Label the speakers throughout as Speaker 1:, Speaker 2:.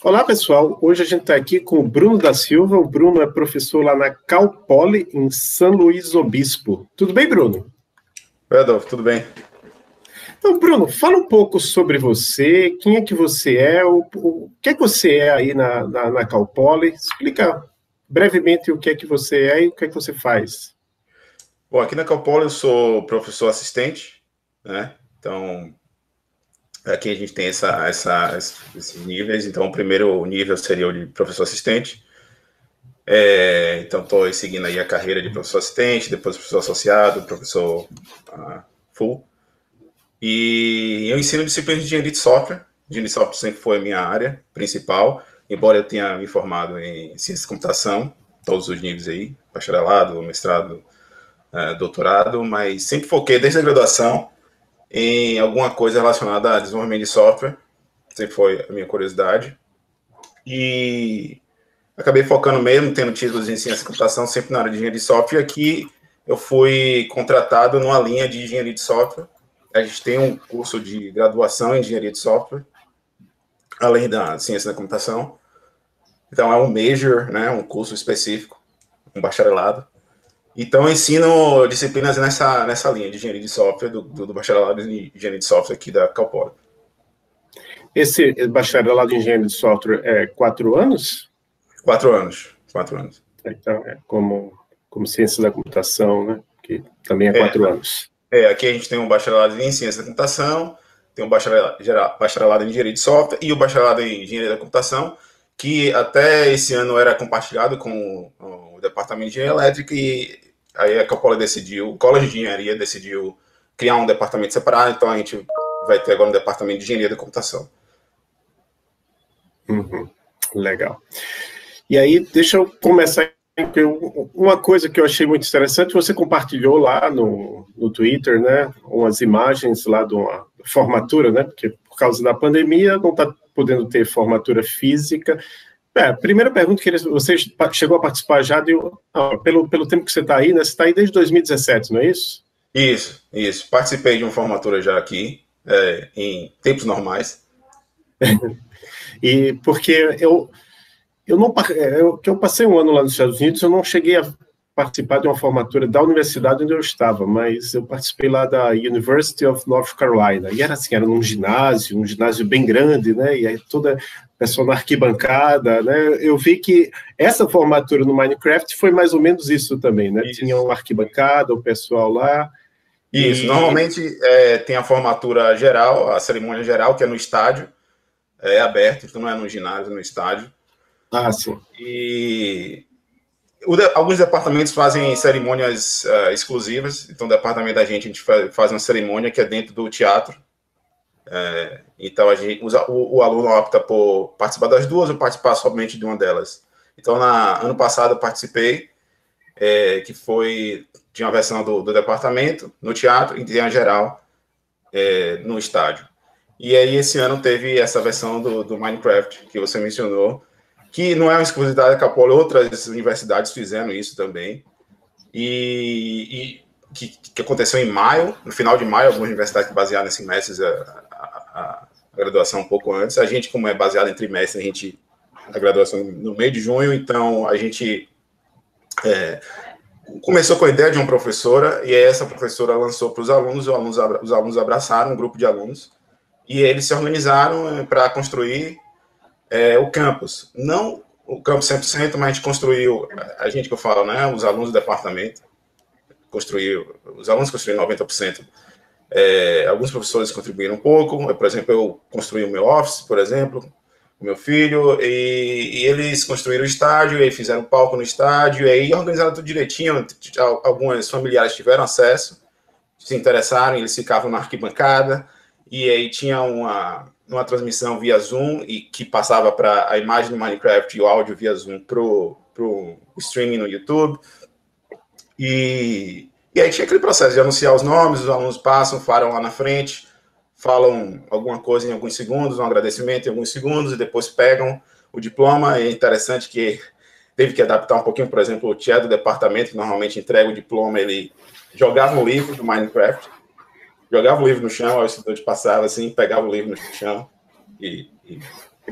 Speaker 1: Olá, pessoal. Hoje a gente está aqui com o Bruno da Silva. O Bruno é professor lá na Cal Poly, em São Luís Obispo. Tudo bem, Bruno?
Speaker 2: Oi, Adolfo, tudo bem?
Speaker 1: Então, Bruno, fala um pouco sobre você, quem é que você é, o que é que você é aí na Cal Poly. Explica brevemente o que é que você é e o que é que você faz.
Speaker 2: Bom, aqui na Cal Poly eu sou professor assistente, né? Então, aqui a gente tem esses níveis. Então, o primeiro nível seria o de professor assistente. Então, estou seguindo aí a carreira de professor assistente, depois professor associado, professor full. E eu ensino disciplinas de engenharia de software. Engenharia de software sempre foi a minha área principal, embora eu tenha me formado em ciência de computação, todos os níveis aí, bacharelado, mestrado, doutorado, mas sempre foquei desde a graduação em alguma coisa relacionada a desenvolvimento de software, sempre foi a minha curiosidade, e acabei focando mesmo, tendo títulos em ciência de computação, sempre na área de engenharia de software, e aqui eu fui contratado numa linha de engenharia de software. A gente tem um curso de graduação em engenharia de software, além da ciência da computação, então é um major, né, um curso específico, um bacharelado. Então, eu ensino disciplinas nessa linha de engenharia de software, do bacharelado de engenharia de software aqui da Cal Poly.
Speaker 1: Esse bacharelado em engenharia de software é 4 anos?
Speaker 2: 4 anos. 4 anos.
Speaker 1: Então, é como ciência da computação, né? Que também é 4 anos.
Speaker 2: Aqui a gente tem um bacharelado em ciência da computação, tem um bacharelado em engenharia de software e o bacharelado em engenharia da computação, que até esse ano era compartilhado com o departamento de engenharia elétrica, e aí a Cal Poly decidiu, o College de Engenharia decidiu criar um departamento separado, então a gente vai ter agora um departamento de engenharia da computação.
Speaker 1: Uhum. Legal. E aí, deixa eu começar. Uma coisa que eu achei muito interessante, você compartilhou lá no Twitter, né, umas imagens lá de uma formatura, né, porque por causa da pandemia não está podendo ter formatura física. Primeira pergunta, você chegou a participar já pelo tempo que você está aí, né, você está aí desde 2017, não é isso?
Speaker 2: Isso. Participei de uma formatura já aqui, em tempos normais.
Speaker 1: E porque eu passei um ano lá nos Estados Unidos, eu não cheguei a participar de uma formatura da universidade onde eu estava, mas eu participei lá da University of North Carolina, e era num ginásio, um ginásio bem grande, né, e aí toda a pessoa na arquibancada, né, eu vi que essa formatura no Minecraft foi mais ou menos isso também, né, tinha uma arquibancada, o pessoal lá.
Speaker 2: Isso, normalmente tem a formatura geral, a cerimônia geral, que é no estádio, é aberto, então não é no ginásio, é no estádio.
Speaker 1: Ah, sim.
Speaker 2: E alguns departamentos fazem cerimônias exclusivas. Então, o departamento da gente faz uma cerimônia que é dentro do teatro. Então, o aluno opta por participar das duas ou participar somente de uma delas. Então, ano passado, eu participei, que foi de uma versão do departamento no teatro e tem a geral no estádio. E aí, esse ano, teve essa versão do Minecraft, que você mencionou, que não é uma exclusividade da Cal Poly, outras universidades fizeram isso também, e que aconteceu em maio, no final de maio, algumas universidades que basearam em semestres a graduação um pouco antes. A gente, como é baseado em trimestre, a graduação no meio de junho, então a gente começou com a ideia de uma professora, e essa professora lançou para os alunos alunos abraçaram um grupo de alunos, e eles se organizaram para construir o campus. Não o campus 100%, mas a gente construiu, a gente que eu falo, né, os alunos do departamento, os alunos construíram 90%. Alguns professores contribuíram um pouco, por exemplo, eu construí o meu office, por exemplo, o meu filho, e eles construíram o estádio, e fizeram palco no estádio, e aí organizaram tudo direitinho. Alguns familiares tiveram acesso, se interessaram, eles ficavam na arquibancada, e aí tinha uma transmissão via Zoom, e que passava para a imagem do Minecraft e o áudio via Zoom para o streaming no YouTube. E aí tinha aquele processo de anunciar os nomes, os alunos passam, param lá na frente, falam alguma coisa em alguns segundos, um agradecimento em alguns segundos, e depois pegam o diploma. E é interessante que teve que adaptar um pouquinho, por exemplo, o tia do departamento, que normalmente entrega o diploma, ele jogava um livro do Minecraft, jogava o livro no chão, o estudante passava assim, pegava o livro no chão e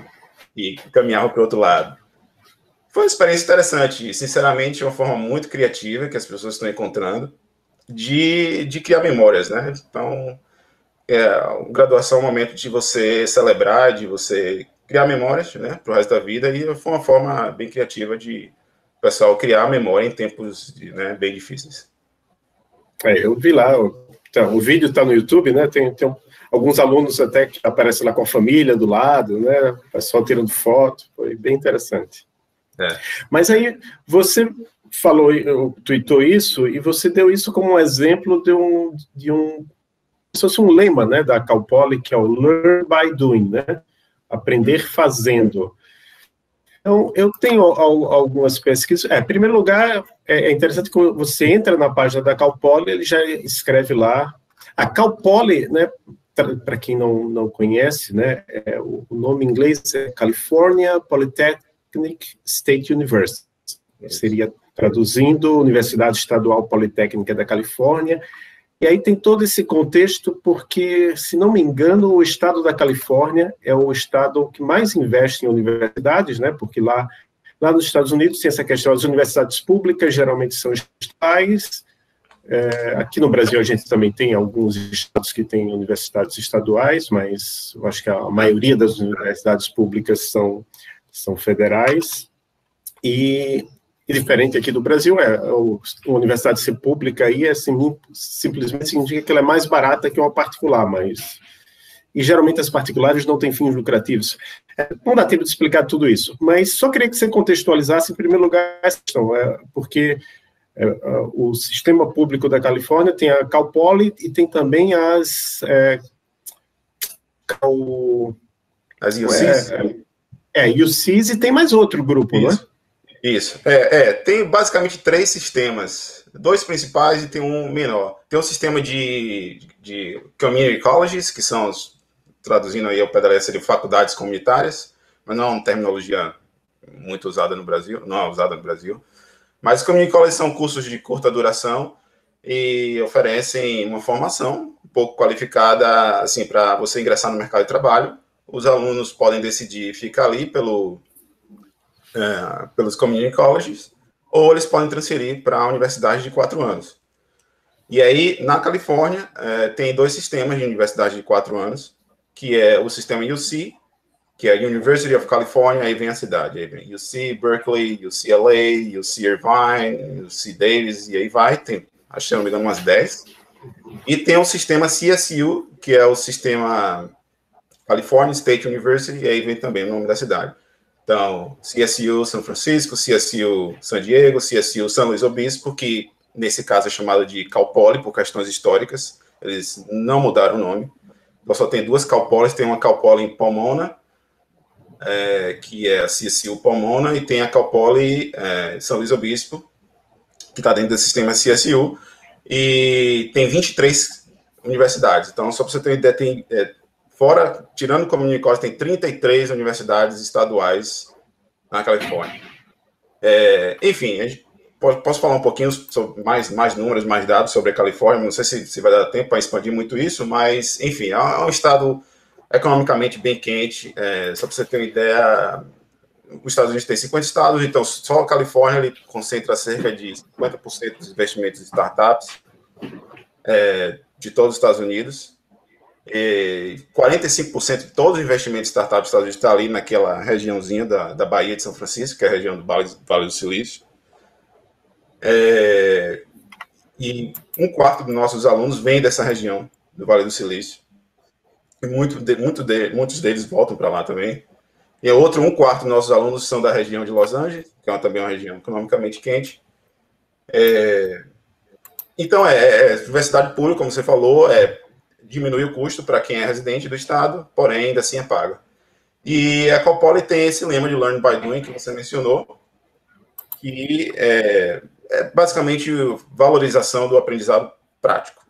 Speaker 2: e caminhava para o outro lado. Foi uma experiência interessante, sinceramente, uma forma muito criativa que as pessoas estão encontrando de criar memórias, né? Então, graduação é um momento de você celebrar, de você criar memórias, né, para o resto da vida, e foi uma forma bem criativa de o pessoal criar memória em tempos, né, bem difíceis.
Speaker 1: Eu vi lá, então, o vídeo está no YouTube, né? Tem alguns alunos até que aparecem lá com a família do lado, né? O pessoal tirando foto, foi bem interessante. Mas aí você falou, tweetou isso, e você deu isso como um exemplo de um se fosse um lema, né, da Cal Poly, que é o Learn by Doing, né? Aprender fazendo. Então, eu tenho algumas pesquisas. Em primeiro lugar, é interessante que você entra na página da Cal Poly, ele já escreve lá. A Cal Poly, né, para quem não conhece, né, o nome em inglês é California Polytechnic State University. Seria, traduzindo, Universidade Estadual Politécnica da Califórnia. E aí tem todo esse contexto porque, se não me engano, o estado da Califórnia é o estado que mais investe em universidades, né? Porque lá nos Estados Unidos tem essa questão, as universidades públicas geralmente são estatais. Aqui no Brasil a gente também tem alguns estados que têm universidades estaduais, mas eu acho que a maioria das universidades públicas são federais. E diferente aqui do Brasil, a universidade ser pública aí simplesmente significa que ela é mais barata que uma particular, e geralmente as particulares não têm fins lucrativos. Não dá tempo de explicar tudo isso, mas só queria que você contextualizasse, em primeiro lugar, essa questão, porque o sistema público da Califórnia tem a Cal Poly e tem também as UCs. UCs, e tem mais outro grupo,
Speaker 2: isso,
Speaker 1: não é?
Speaker 2: Isso. Tem basicamente 3 sistemas, 2 principais e tem um menor. Tem um sistema de community colleges, que são, traduzindo aí ao pé da letra, seriam faculdades comunitárias, mas não é uma terminologia muito usada no Brasil, não é usada no Brasil. Mas os community colleges são cursos de curta duração e oferecem uma formação um pouco qualificada, assim, para você ingressar no mercado de trabalho. Os alunos podem decidir ficar ali pelos community colleges, ou eles podem transferir para a universidade de 4 anos. E aí, na Califórnia, tem 2 sistemas de universidade de 4 anos, que é o sistema UC, que é a University of California, aí vem a cidade, aí vem UC Berkeley, UCLA, UC Irvine, UC Davis, e aí vai, tem, acho que não me engano, umas 10. E tem o sistema CSU, que é o sistema California State University, e aí vem também o nome da cidade. Então, CSU São Francisco, CSU San Diego, CSU São Luís Obispo, que nesse caso é chamado de Cal Poly por questões históricas, eles não mudaram o nome. Então, só tem 2 Cal Polys, tem uma Cal Poly em Pomona, que é a CSU Pomona, e tem a Cal Poly São Luís Obispo, que está dentro do sistema CSU, e tem 23 universidades. Então, só para você ter uma ideia, tem... tirando o Community College, tem 33 universidades estaduais na Califórnia. Enfim, posso falar um pouquinho sobre mais números, mais dados sobre a Califórnia, não sei se vai dar tempo para expandir muito isso, mas, enfim, é um estado economicamente bem quente. Só para você ter uma ideia, os Estados Unidos tem 50 estados, então só a Califórnia ele concentra cerca de 50% dos investimentos de startups de todos os Estados Unidos. 45% de todos os investimentos de startups dos Estados Unidos está ali naquela regiãozinha da Baía de São Francisco, que é a região do Vale do Silício. E 1/4 dos nossos alunos vem dessa região do Vale do Silício. E muitos deles voltam para lá também. E outro 1/4 dos nossos alunos são da região de Los Angeles, que é também uma região economicamente quente. Então, universidade pública, como você falou, diminui o custo para quem é residente do estado, porém ainda assim é paga. E a Cal Poly tem esse lema de Learn by Doing que você mencionou, que é basicamente valorização do aprendizado prático.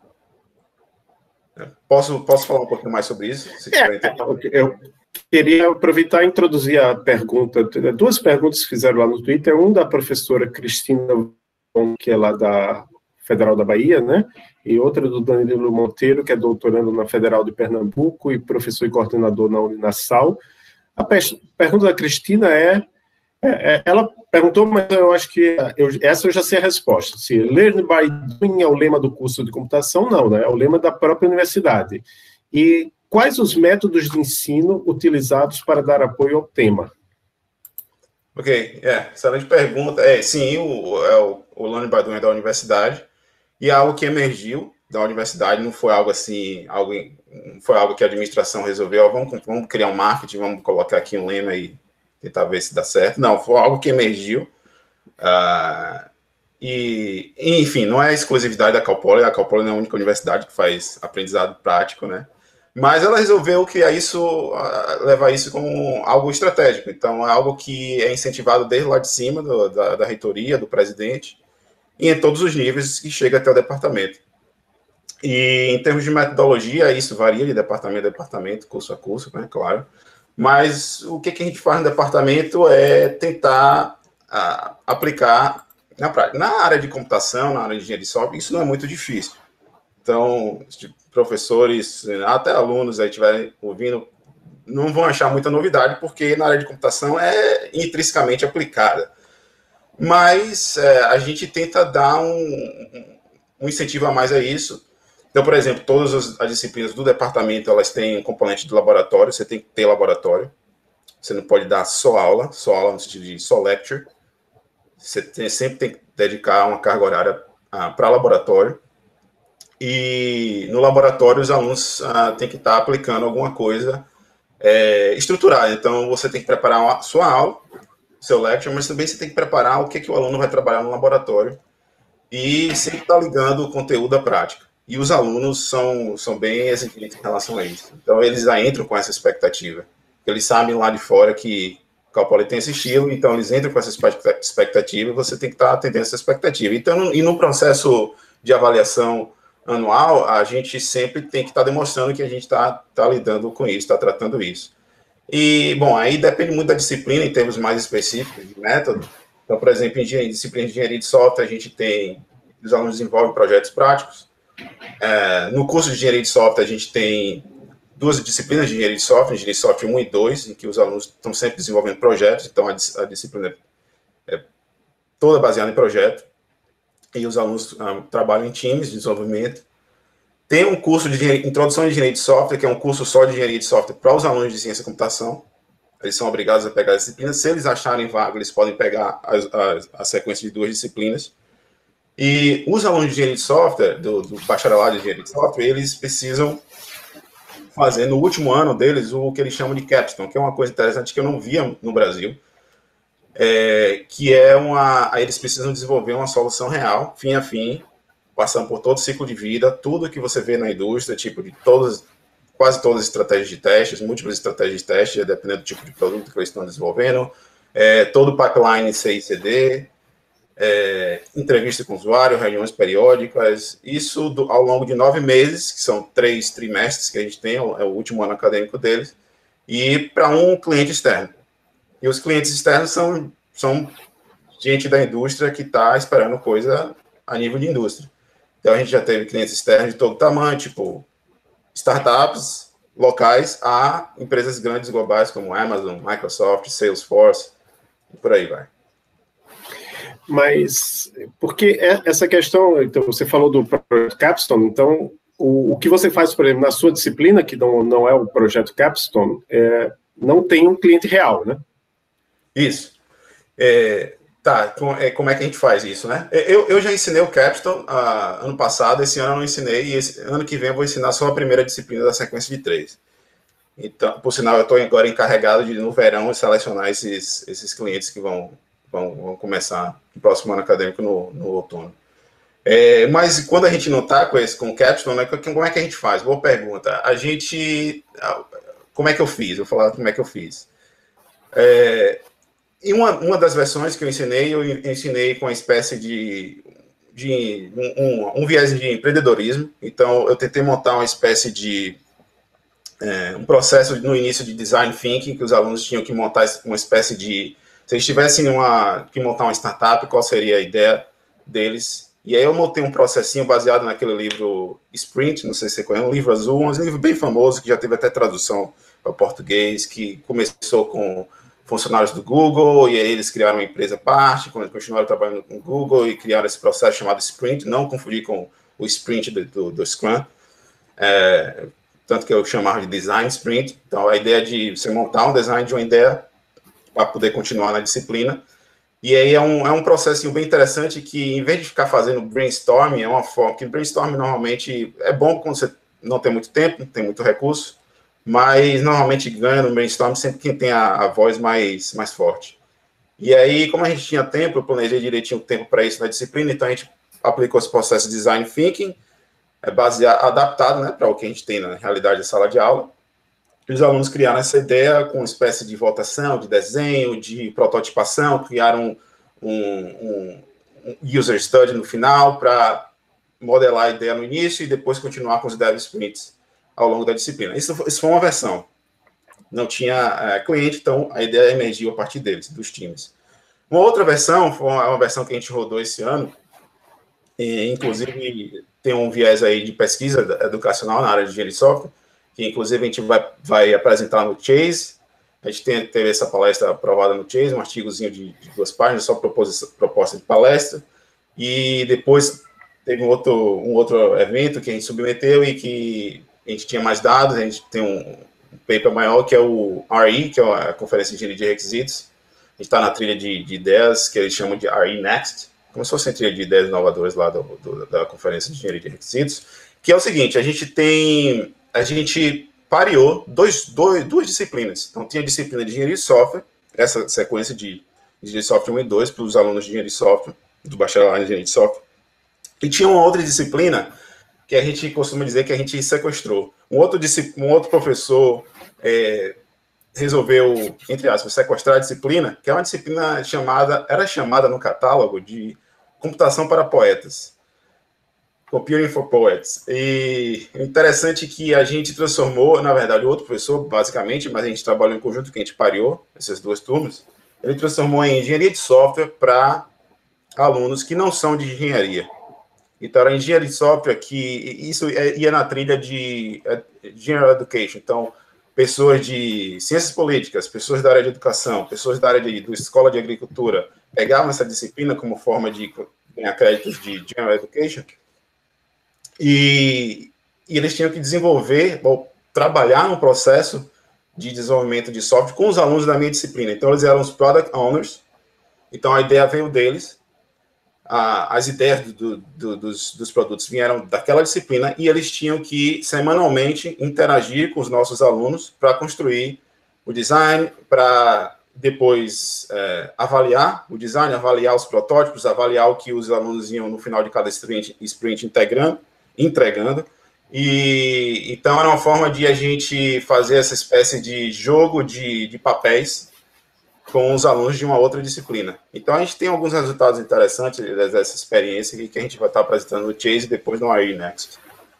Speaker 2: Posso falar um pouquinho mais sobre isso?
Speaker 1: Eu queria aproveitar e introduzir a pergunta, 2 perguntas que fizeram lá no Twitter, da professora Cristina, que é lá da Federal da Bahia, né? E outra do Danilo Monteiro, que é doutorando na Federal de Pernambuco e professor e coordenador na Uninasal. pergunta da Cristina ela perguntou, mas eu acho que essa eu já sei a resposta. Se Learn by Doing é o lema do curso de computação, não, né? É o lema da própria universidade. E quais os métodos de ensino utilizados para dar apoio ao tema?
Speaker 2: Ok, excelente pergunta. Sim, o Learn by Doing é da universidade, e é algo que emergiu da universidade, não foi algo assim, não foi algo que a administração resolveu, vamos criar um marketing, vamos colocar aqui um lema e tentar ver se dá certo. Não, foi algo que emergiu. E, enfim, não é exclusividade da Cal Poly, a Cal Poly não é a única universidade que faz aprendizado prático, né? Mas ela resolveu criar isso, levar isso como algo estratégico. Então, é algo que é incentivado desde lá de cima, da reitoria, do presidente, e em todos os níveis que chega até o departamento. E em termos de metodologia, isso varia de departamento a departamento, curso a curso, né, claro. Mas o que a gente faz no departamento é tentar aplicar na prática. Na área de computação, na área de engenharia de software, isso não é muito difícil. Então, professores, até alunos aí estiverem ouvindo, não vão achar muita novidade, porque na área de computação é intrinsecamente aplicada. Mas a gente tenta dar um incentivo a mais a isso. Então, por exemplo, todas as disciplinas do departamento, elas têm um componente de laboratório, você tem que ter laboratório. Você não pode dar só aula no sentido de só lecture. Você sempre tem que dedicar uma carga horária para laboratório. E no laboratório, os alunos têm que estar aplicando alguma coisa estruturada. Então, você tem que preparar a sua aula, seu lecture, mas também você tem que preparar o que o aluno vai trabalhar no laboratório. E sempre está ligando o conteúdo à prática. E os alunos são bem exigentes em relação a isso. Então, eles já entram com essa expectativa. Eles sabem lá de fora que o Cal Poly tem esse estilo, então eles entram com essa expectativa e você tem que estar atendendo essa expectativa. Então, e no processo de avaliação anual, a gente sempre tem que estar demonstrando que a gente está lidando com isso, está tratando isso. E, bom, aí depende muito da disciplina em termos mais específicos de método. Então, por exemplo, em disciplina de engenharia de software, os alunos desenvolvem projetos práticos. No curso de engenharia de software, a gente tem 2 disciplinas de engenharia de software 1 e 2, em que os alunos estão sempre desenvolvendo projetos, então a disciplina é toda baseada em projeto, e os alunos trabalham em times de desenvolvimento. Tem um curso de introdução de engenharia de software, que é um curso só de engenharia de software para os alunos de ciência e computação. Eles são obrigados a pegar as disciplinas. Se eles acharem vaga, eles podem pegar a sequência de 2 disciplinas. E os alunos de engenharia de software, do bacharelado de engenharia de software, eles precisam fazer no último ano deles o que eles chamam de capstone, que é uma coisa interessante que eu não via no Brasil, que é eles precisam desenvolver uma solução real, fim a fim, passando por todo o ciclo de vida, tudo que você vê na indústria, tipo de quase todas as estratégias de testes, múltiplas estratégias de testes, dependendo do tipo de produto que eles estão desenvolvendo, todo o pipeline CI/CD, entrevista com o usuário, reuniões periódicas, isso ao longo de 9 meses, que são 3 trimestres que a gente tem, é o último ano acadêmico deles, e para um cliente externo. E os clientes externos são gente da indústria que está esperando coisa a nível de indústria. Então, a gente já teve clientes externos de todo tamanho, tipo startups locais a empresas grandes globais como Amazon, Microsoft, Salesforce, e por aí vai.
Speaker 1: Mas, porque essa questão, então, você falou do projeto Capstone, então, o que você faz, por exemplo, na sua disciplina, que não é o projeto Capstone, não tem um cliente real, né?
Speaker 2: Isso. Como é que a gente faz isso, né? Eu já ensinei o Capstone ano passado, esse ano eu não ensinei, e ano que vem eu vou ensinar só a primeira disciplina da sequência de 3. Então, por sinal, eu estou agora encarregado de, no verão, selecionar esses clientes que vão começar no próximo ano acadêmico no outono. Mas quando a gente não está com o Capstone, né, como é que a gente faz? Boa pergunta. Como é que eu fiz? Vou falar como é que eu fiz. Em uma das versões que eu ensinei com uma espécie de um viés de empreendedorismo. Então, eu tentei montar uma espécie de um processo no início de design thinking, que os alunos tinham que montar uma espécie de... Se eles tivessem que montar uma startup, qual seria a ideia deles E aí eu montei um processinho baseado naquele livro Sprint, não sei se você conhece, um livro azul, um livro bem famoso, que já teve até tradução para português, que começou com funcionários do Google, e aí eles criaram uma empresa à parte, continuaram trabalhando com o Google e criaram esse processo chamado Sprint, não confundir com o Sprint do Scrum, tanto que eu chamava de Design Sprint. Então, a ideia de você montar um design de uma ideia para poder continuar na disciplina. E aí é um processinho bem interessante que, em vez de ficar fazendo brainstorming, é uma forma que brainstorming normalmente é bom quando você não tem muito tempo, não tem muito recurso, mas normalmente ganha no brainstorming sempre quem tem a voz mais forte. E aí, como a gente tinha tempo, eu planejei direitinho o tempo para isso na disciplina, então a gente aplicou esse processo de design thinking, adaptado, né, para o que a gente tem na realidade da sala de aula. E os alunos criaram essa ideia com uma espécie de votação, de desenho, de prototipação, criaram um user study no final para modelar a ideia no início e depois continuar com os dev sprints ao longo da disciplina. Isso foi uma versão. Não tinha cliente, então a ideia emergiu a partir deles, dos times. Uma outra versão, foi uma versão que a gente rodou esse ano, e, inclusive tem um viés aí de pesquisa educacional na área de engenharia de software, que inclusive a gente vai apresentar no Chase. A gente teve essa palestra aprovada no Chase, um artigozinho de 2 páginas, só proposta de palestra, e depois teve um outro evento que a gente submeteu e que a gente tinha mais dados. A gente tem um paper maior, que é o RE, que é a Conferência de Engenharia de Requisitos. A gente está na trilha de ideias, que eles chamam de RE Next, como se fosse a trilha de ideias inovadoras lá da Conferência de Engenharia de Requisitos, que é o seguinte: a gente pareou duas disciplinas. Então, tinha a disciplina de engenharia de software, essa sequência de engenharia de software 1 e 2 para os alunos de engenharia de software, do bacharelado em engenharia de software. E tinha uma outra disciplina que a gente costuma dizer que a gente sequestrou. Um outro professor resolveu, entre aspas, sequestrar a disciplina, que é uma disciplina era chamada no catálogo de computação para poetas. Computing for Poets. E o interessante é que a gente transformou, na verdade, o outro professor, basicamente, mas a gente trabalhou em conjunto, que a gente pareou essas duas turmas, ele transformou em engenharia de software para alunos que não são de engenharia. Então, era engenharia de software que isso ia na trilha de General Education. Então, pessoas de ciências políticas, pessoas da área de educação, pessoas da área de escola de agricultura, pegavam essa disciplina como forma de ganhar créditos de General Education. E eles tinham que desenvolver, ou trabalhar no processo de desenvolvimento de software com os alunos da minha disciplina. Então, eles eram os Product Owners. Então, a ideia veio deles. As ideias dos produtos vieram daquela disciplina e eles tinham que, semanalmente, interagir com os nossos alunos para construir o design, para depois avaliar o design, avaliar os protótipos, avaliar o que os alunos iam, no final de cada sprint entregando. E então era uma forma de a gente fazer essa espécie de jogo de papéis com os alunos de uma outra disciplina. Então a gente tem alguns resultados interessantes dessa experiência que a gente vai estar apresentando no Chase e depois no RE Next.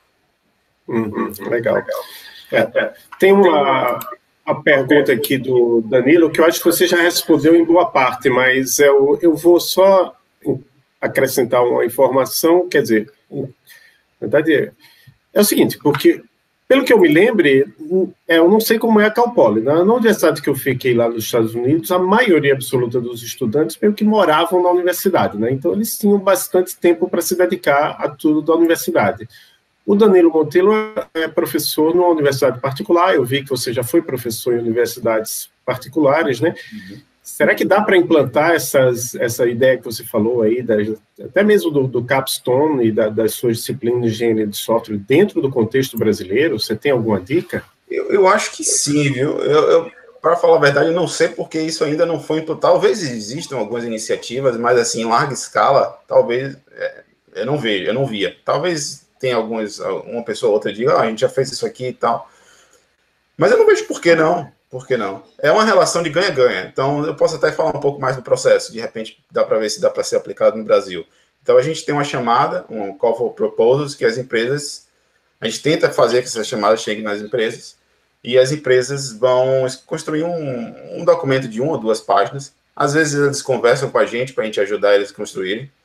Speaker 1: Legal. Tem uma pergunta aqui do Danilo, que eu acho que você já respondeu em boa parte, mas eu vou só acrescentar uma informação, quer dizer, na verdade, é o seguinte, porque, pelo que eu me lembre, eu não sei como é a Cal Poly. Na universidade que eu fiquei lá nos Estados Unidos, a maioria absoluta dos estudantes meio que moravam na universidade, né? Então, eles tinham bastante tempo para se dedicar a tudo da universidade. O Danilo Monteiro é professor numa universidade particular. Eu vi que você já foi professor em universidades particulares, né? Será que dá para implantar essa ideia que você falou aí, até mesmo do Capstone e das suas disciplinas de engenharia de software dentro do contexto brasileiro? Você tem alguma dica?
Speaker 2: Eu acho que sim, viu? Para falar a verdade, eu não sei porque isso ainda não foi implantado. Talvez existam algumas iniciativas, mas assim, em larga escala, talvez eu não via. Talvez tenha uma pessoa ou outra diga, a gente já fez isso aqui e tal. Mas eu não vejo por que não. Por que não? É uma relação de ganha-ganha. Então, eu posso até falar um pouco mais do processo. De repente, dá para ver se dá para ser aplicado no Brasil. Então, a gente tem uma chamada, um call for proposals, que as empresas... A gente tenta fazer que essa chamada chegue nas empresas e as empresas vão construir um documento de 1 ou 2 páginas. Às vezes, eles conversam com a gente para a gente ajudar eles a construírem.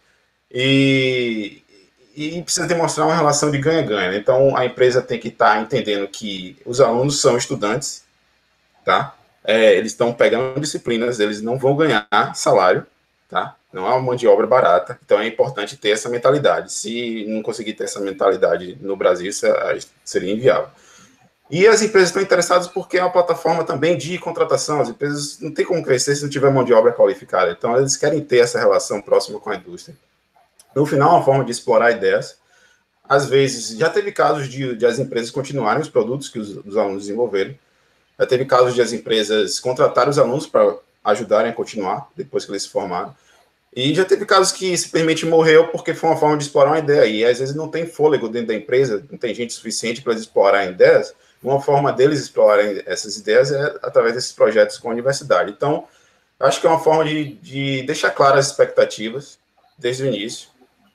Speaker 2: E precisa demonstrar uma relação de ganha-ganha. Né? Então, a empresa tem que estar entendendo que os alunos são estudantes, tá? Eles estão pegando disciplinas, eles não vão ganhar salário, tá? Não é uma mão de obra barata, então é importante ter essa mentalidade. Se não conseguir ter essa mentalidade no Brasil, isso seria inviável. E as empresas estão interessadas porque é uma plataforma também de contratação. As empresas não têm como crescer se não tiver mão de obra qualificada. Então, eles querem ter essa relação próxima com a indústria. No final, é uma forma de explorar ideias. Às vezes, já teve casos de as empresas continuarem os produtos que os alunos desenvolveram. Já teve casos de as empresas contratarem os alunos para ajudarem a continuar depois que eles se formaram. E já teve casos que simplesmente morreu porque foi uma forma de explorar uma ideia. E às vezes não tem fôlego dentro da empresa, não tem gente suficiente para eles explorarem ideias. Uma forma deles explorarem essas ideias é através desses projetos com a universidade. Então, acho que é uma forma de deixar claras as expectativas desde o início.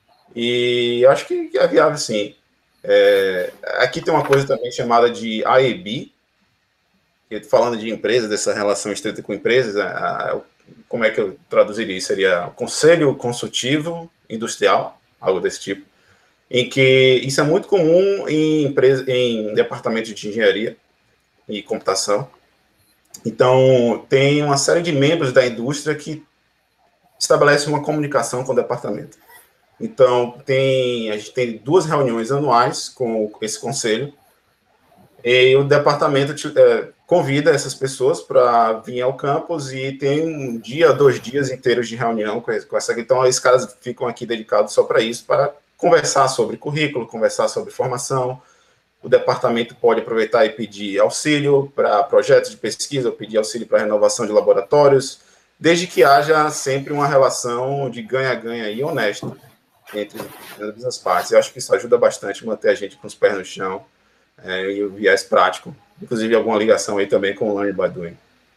Speaker 2: E acho que é viável, sim. Aqui tem uma coisa também chamada de IAB, falando de empresas, dessa relação estreita com empresas, como é que eu traduziria? Seria Conselho Consultivo Industrial, algo desse tipo, em que isso é muito comum em departamentos de engenharia e computação. Então, tem uma série de membros da indústria que estabelece uma comunicação com o departamento. Então, a gente tem 2 reuniões anuais com esse conselho, e o departamento convida essas pessoas para vir ao campus e tem 1 dia, 2 dias inteiros de reunião com essa. Então, esses caras ficam aqui dedicados só para isso, para conversar sobre currículo, conversar sobre formação. O departamento pode aproveitar e pedir auxílio para projetos de pesquisa, ou pedir auxílio para renovação de laboratórios, desde que haja sempre uma relação de ganha-ganha e honesta entre as partes. Eu acho que isso ajuda bastante a manter a gente com os pés no chão e o viés prático. Inclusive, alguma ligação aí também com o Learning by Doing.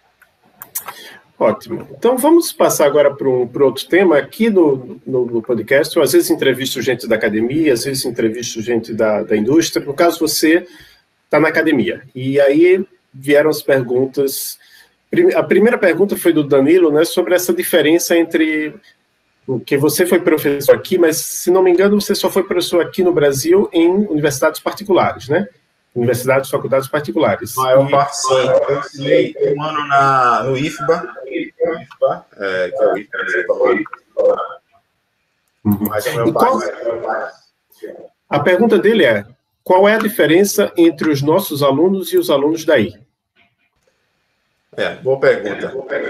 Speaker 1: Ótimo. Então, vamos passar agora para outro tema. Aqui no podcast, eu às vezes entrevisto gente da academia, às vezes entrevisto gente da indústria. No caso, você está na academia. E aí vieram as perguntas. A primeira pergunta foi do Danilo, né, sobre essa diferença entre... Porque você foi professor aqui, mas, se não me engano, você só foi professor aqui no Brasil em universidades particulares, né? Universidades, faculdades particulares.
Speaker 2: Maior parte, sim. Eu ensinei 1 ano no IFBA, que é o IFBA que você falou. Mas
Speaker 1: a pergunta dele é: qual é a diferença entre os nossos alunos e os alunos daí?
Speaker 2: Boa pergunta.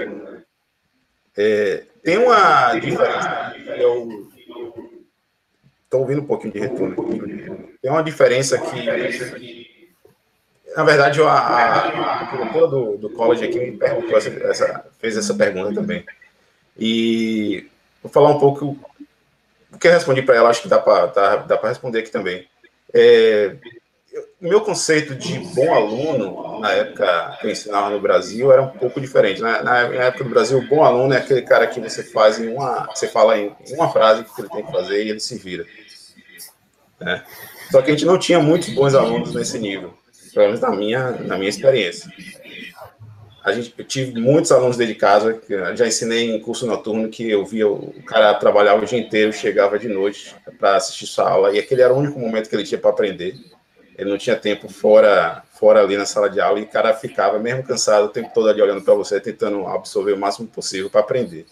Speaker 2: Tem uma diferença. Eu estou ouvindo um pouquinho de retorno aqui. Tem uma diferença que, na verdade, a diretora do college aqui me perguntou fez essa pergunta também. E vou falar um pouco o que eu respondi para ela, acho que dá para responder aqui também. O meu conceito de bom aluno, na época que eu ensinava no Brasil, era um pouco diferente. Na época do Brasil, o bom aluno é aquele cara que você fala em uma frase que ele tem que fazer e ele se vira. Né? Só que a gente não tinha muitos bons alunos nesse nível, pelo menos na minha experiência. Eu tive muitos alunos dedicados, já ensinei em curso noturno que eu via o cara trabalhar o dia inteiro, chegava de noite para assistir sua aula, e aquele era o único momento que ele tinha para aprender. Ele não tinha tempo fora ali na sala de aula, e o cara ficava, mesmo cansado, o tempo todo ali olhando para você, tentando absorver o máximo possível para aprender.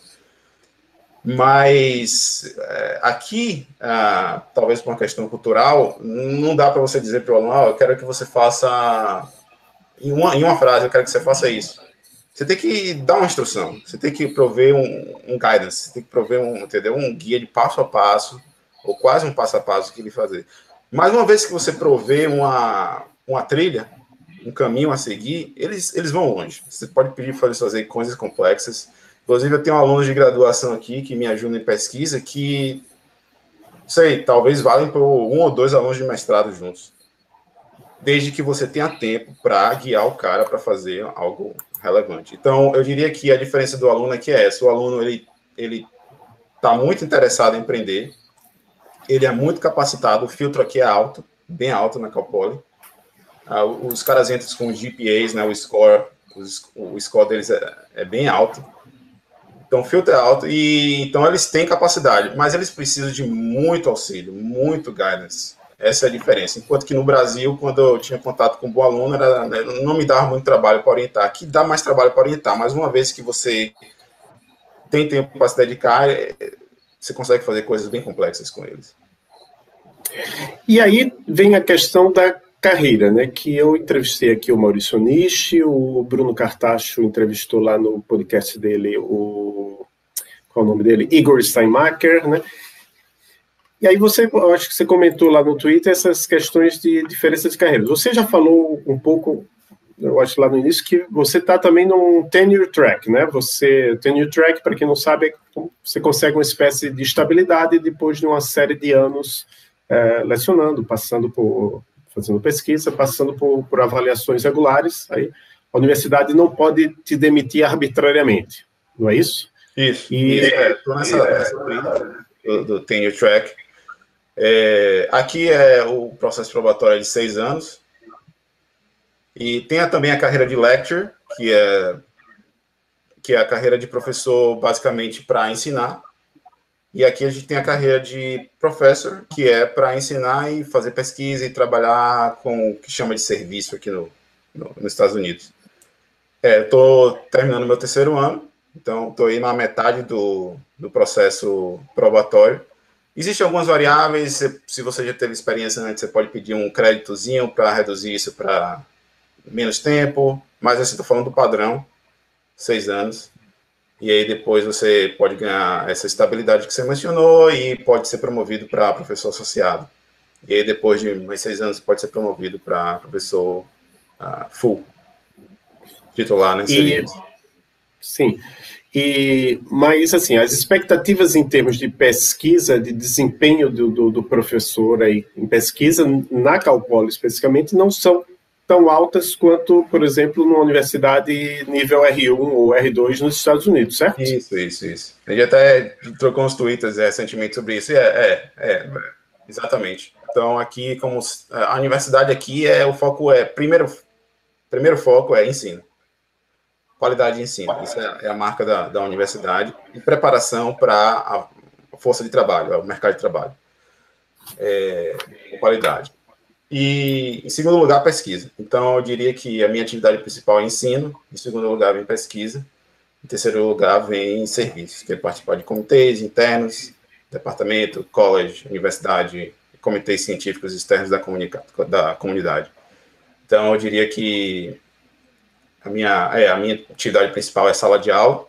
Speaker 2: Mas aqui, talvez por uma questão cultural, não dá para você dizer para o aluno, eu quero que você faça, em uma frase, eu quero que você faça isso. Você tem que dar uma instrução, você tem que prover um guidance, você tem que prover um guia de passo a passo, ou quase um passo a passo que ele fazer. Mas uma vez que você prover uma trilha, um caminho a seguir, eles vão longe. Você pode pedir para eles fazerem coisas complexas. Inclusive, eu tenho alunos de graduação aqui que me ajudam em pesquisa que, talvez valem por 1 ou 2 alunos de mestrado juntos. Desde que você tenha tempo para guiar o cara para fazer algo relevante. Então, eu diria que a diferença do aluno aqui é essa. O aluno, ele está muito interessado em aprender, ele é muito capacitado, o filtro aqui é alto, bem alto na Cal Poly. Os caras entram com os GPAs, né, o score deles é bem alto. Então, o filtro é alto, e então eles têm capacidade, mas eles precisam de muito auxílio, muito guidance. Essa é a diferença. Enquanto que no Brasil, quando eu tinha contato com um bom aluno, não me dava muito trabalho para orientar. Aqui dá mais trabalho para orientar, mas uma vez que você tem tempo para se dedicar, você consegue fazer coisas bem complexas com eles.
Speaker 1: E aí vem a questão da carreira, né? Que eu entrevistei aqui o Maurício Nishi, o Bruno Cartacho entrevistou lá no podcast dele qual é o nome dele? Igor Steinmacher, né? E aí eu acho que você comentou lá no Twitter essas questões de diferença de carreira. Você já falou um pouco, eu acho lá no início, que você está também num tenure track, né? Tenure track, para quem não sabe, você consegue uma espécie de estabilidade depois de uma série de anos lecionando, fazendo pesquisa, passando por avaliações regulares. Aí a universidade não pode te demitir arbitrariamente, não é isso?
Speaker 2: Isso. Estou nessa do tenure track. Aqui o processo probatório é de 6 anos. E tem também a carreira de lecturer, que é a carreira de professor basicamente para ensinar. E aqui a gente tem a carreira de professor, que é para ensinar e fazer pesquisa e trabalhar com o que chama de serviço aqui nos Estados Unidos. Estou terminando meu 3º ano, então estou aí na metade do processo probatório. Existem algumas variáveis, se você já teve experiência antes, você pode pedir um créditozinho para reduzir isso para menos tempo, mas assim, estou falando do padrão, 6 anos. E aí depois você pode ganhar essa estabilidade que você mencionou e pode ser promovido para professor associado. E aí depois de mais 6 anos pode ser promovido para professor full, titular, né?
Speaker 1: Sim. Mas, assim, as expectativas em termos de pesquisa, de desempenho do professor aí, em pesquisa, na Cal Poly especificamente, não são tão altas quanto, por exemplo, numa universidade nível R1 ou R2 nos Estados Unidos, certo?
Speaker 2: Isso. A gente até trocou uns twitters recentemente sobre isso. Exatamente. Então, aqui, como a universidade aqui, o foco primeiro foco é ensino. Qualidade de ensino. Isso é a marca da universidade. E preparação para a força de trabalho, o mercado de trabalho. Qualidade. E, em segundo lugar, pesquisa. Então, eu diria que a minha atividade principal é ensino. Em segundo lugar, vem pesquisa. Em terceiro lugar, vem serviços, que é participar de comitês internos, departamento, college, universidade, comitês científicos externos da comunidade. Então, eu diria que a minha atividade principal é sala de aula.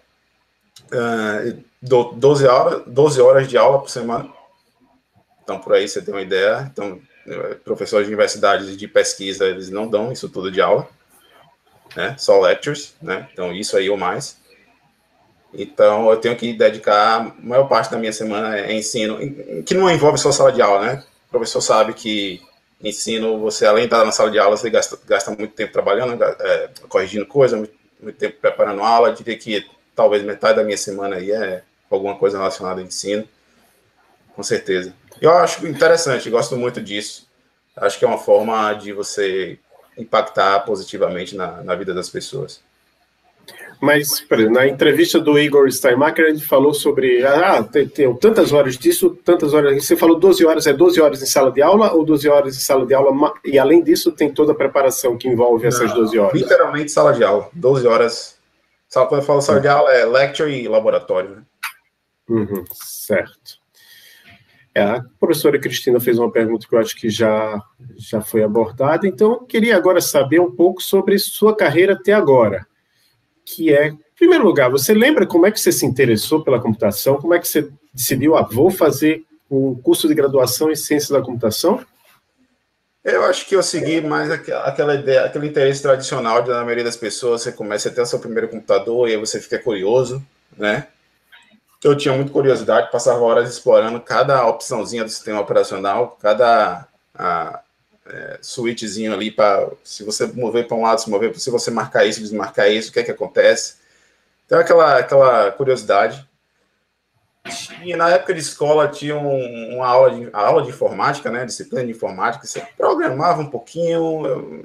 Speaker 2: Dou 12 horas de aula por semana. Então, por aí você tem uma ideia. Então, professores de universidades e de pesquisa, eles não dão isso tudo de aula, né? Só lectures, né? Então, isso aí ou mais. Então, eu tenho que dedicar a maior parte da minha semana a ensino, que não envolve só sala de aula, né? O professor sabe que ensino, você, além de estar na sala de aula, você gasta muito tempo trabalhando, corrigindo coisas, muito tempo preparando aula. Eu diria que talvez metade da minha semana aí é alguma coisa relacionada ao ensino, com certeza. Eu acho interessante, gosto muito disso. Acho que é uma forma de você impactar positivamente na vida das pessoas.
Speaker 1: Mas, por exemplo, na entrevista do Igor Steinmacher, ele falou sobre tem tantas horas disso, tantas horas. Você falou 12 horas, 12 horas em sala de aula ou 12 horas em sala de aula? E, além disso, tem toda a preparação que envolve essas 12 horas?
Speaker 2: Literalmente sala de aula, 12 horas. Quando eu falo sala de aula, é lecture e laboratório. Né?
Speaker 1: Certo. A professora Cristina fez uma pergunta que eu acho que já foi abordada, então eu queria agora saber um pouco sobre sua carreira até agora, que em primeiro lugar, você lembra como é que você se interessou pela computação? Como é que você decidiu, vou fazer um curso de graduação em ciência da computação?
Speaker 2: Eu acho que eu segui mais aquela ideia, aquele interesse tradicional da maioria das pessoas. Você começa a ter o seu primeiro computador e aí você fica curioso, né? Eu tinha muita curiosidade, passava horas explorando cada opçãozinha do sistema operacional, cada switchzinho ali, para se você mover para um lado, se você marcar isso, desmarcar isso, o que é que acontece. Então, aquela curiosidade. E na época de escola tinha uma aula de informática, né, disciplina de informática, você programava um pouquinho,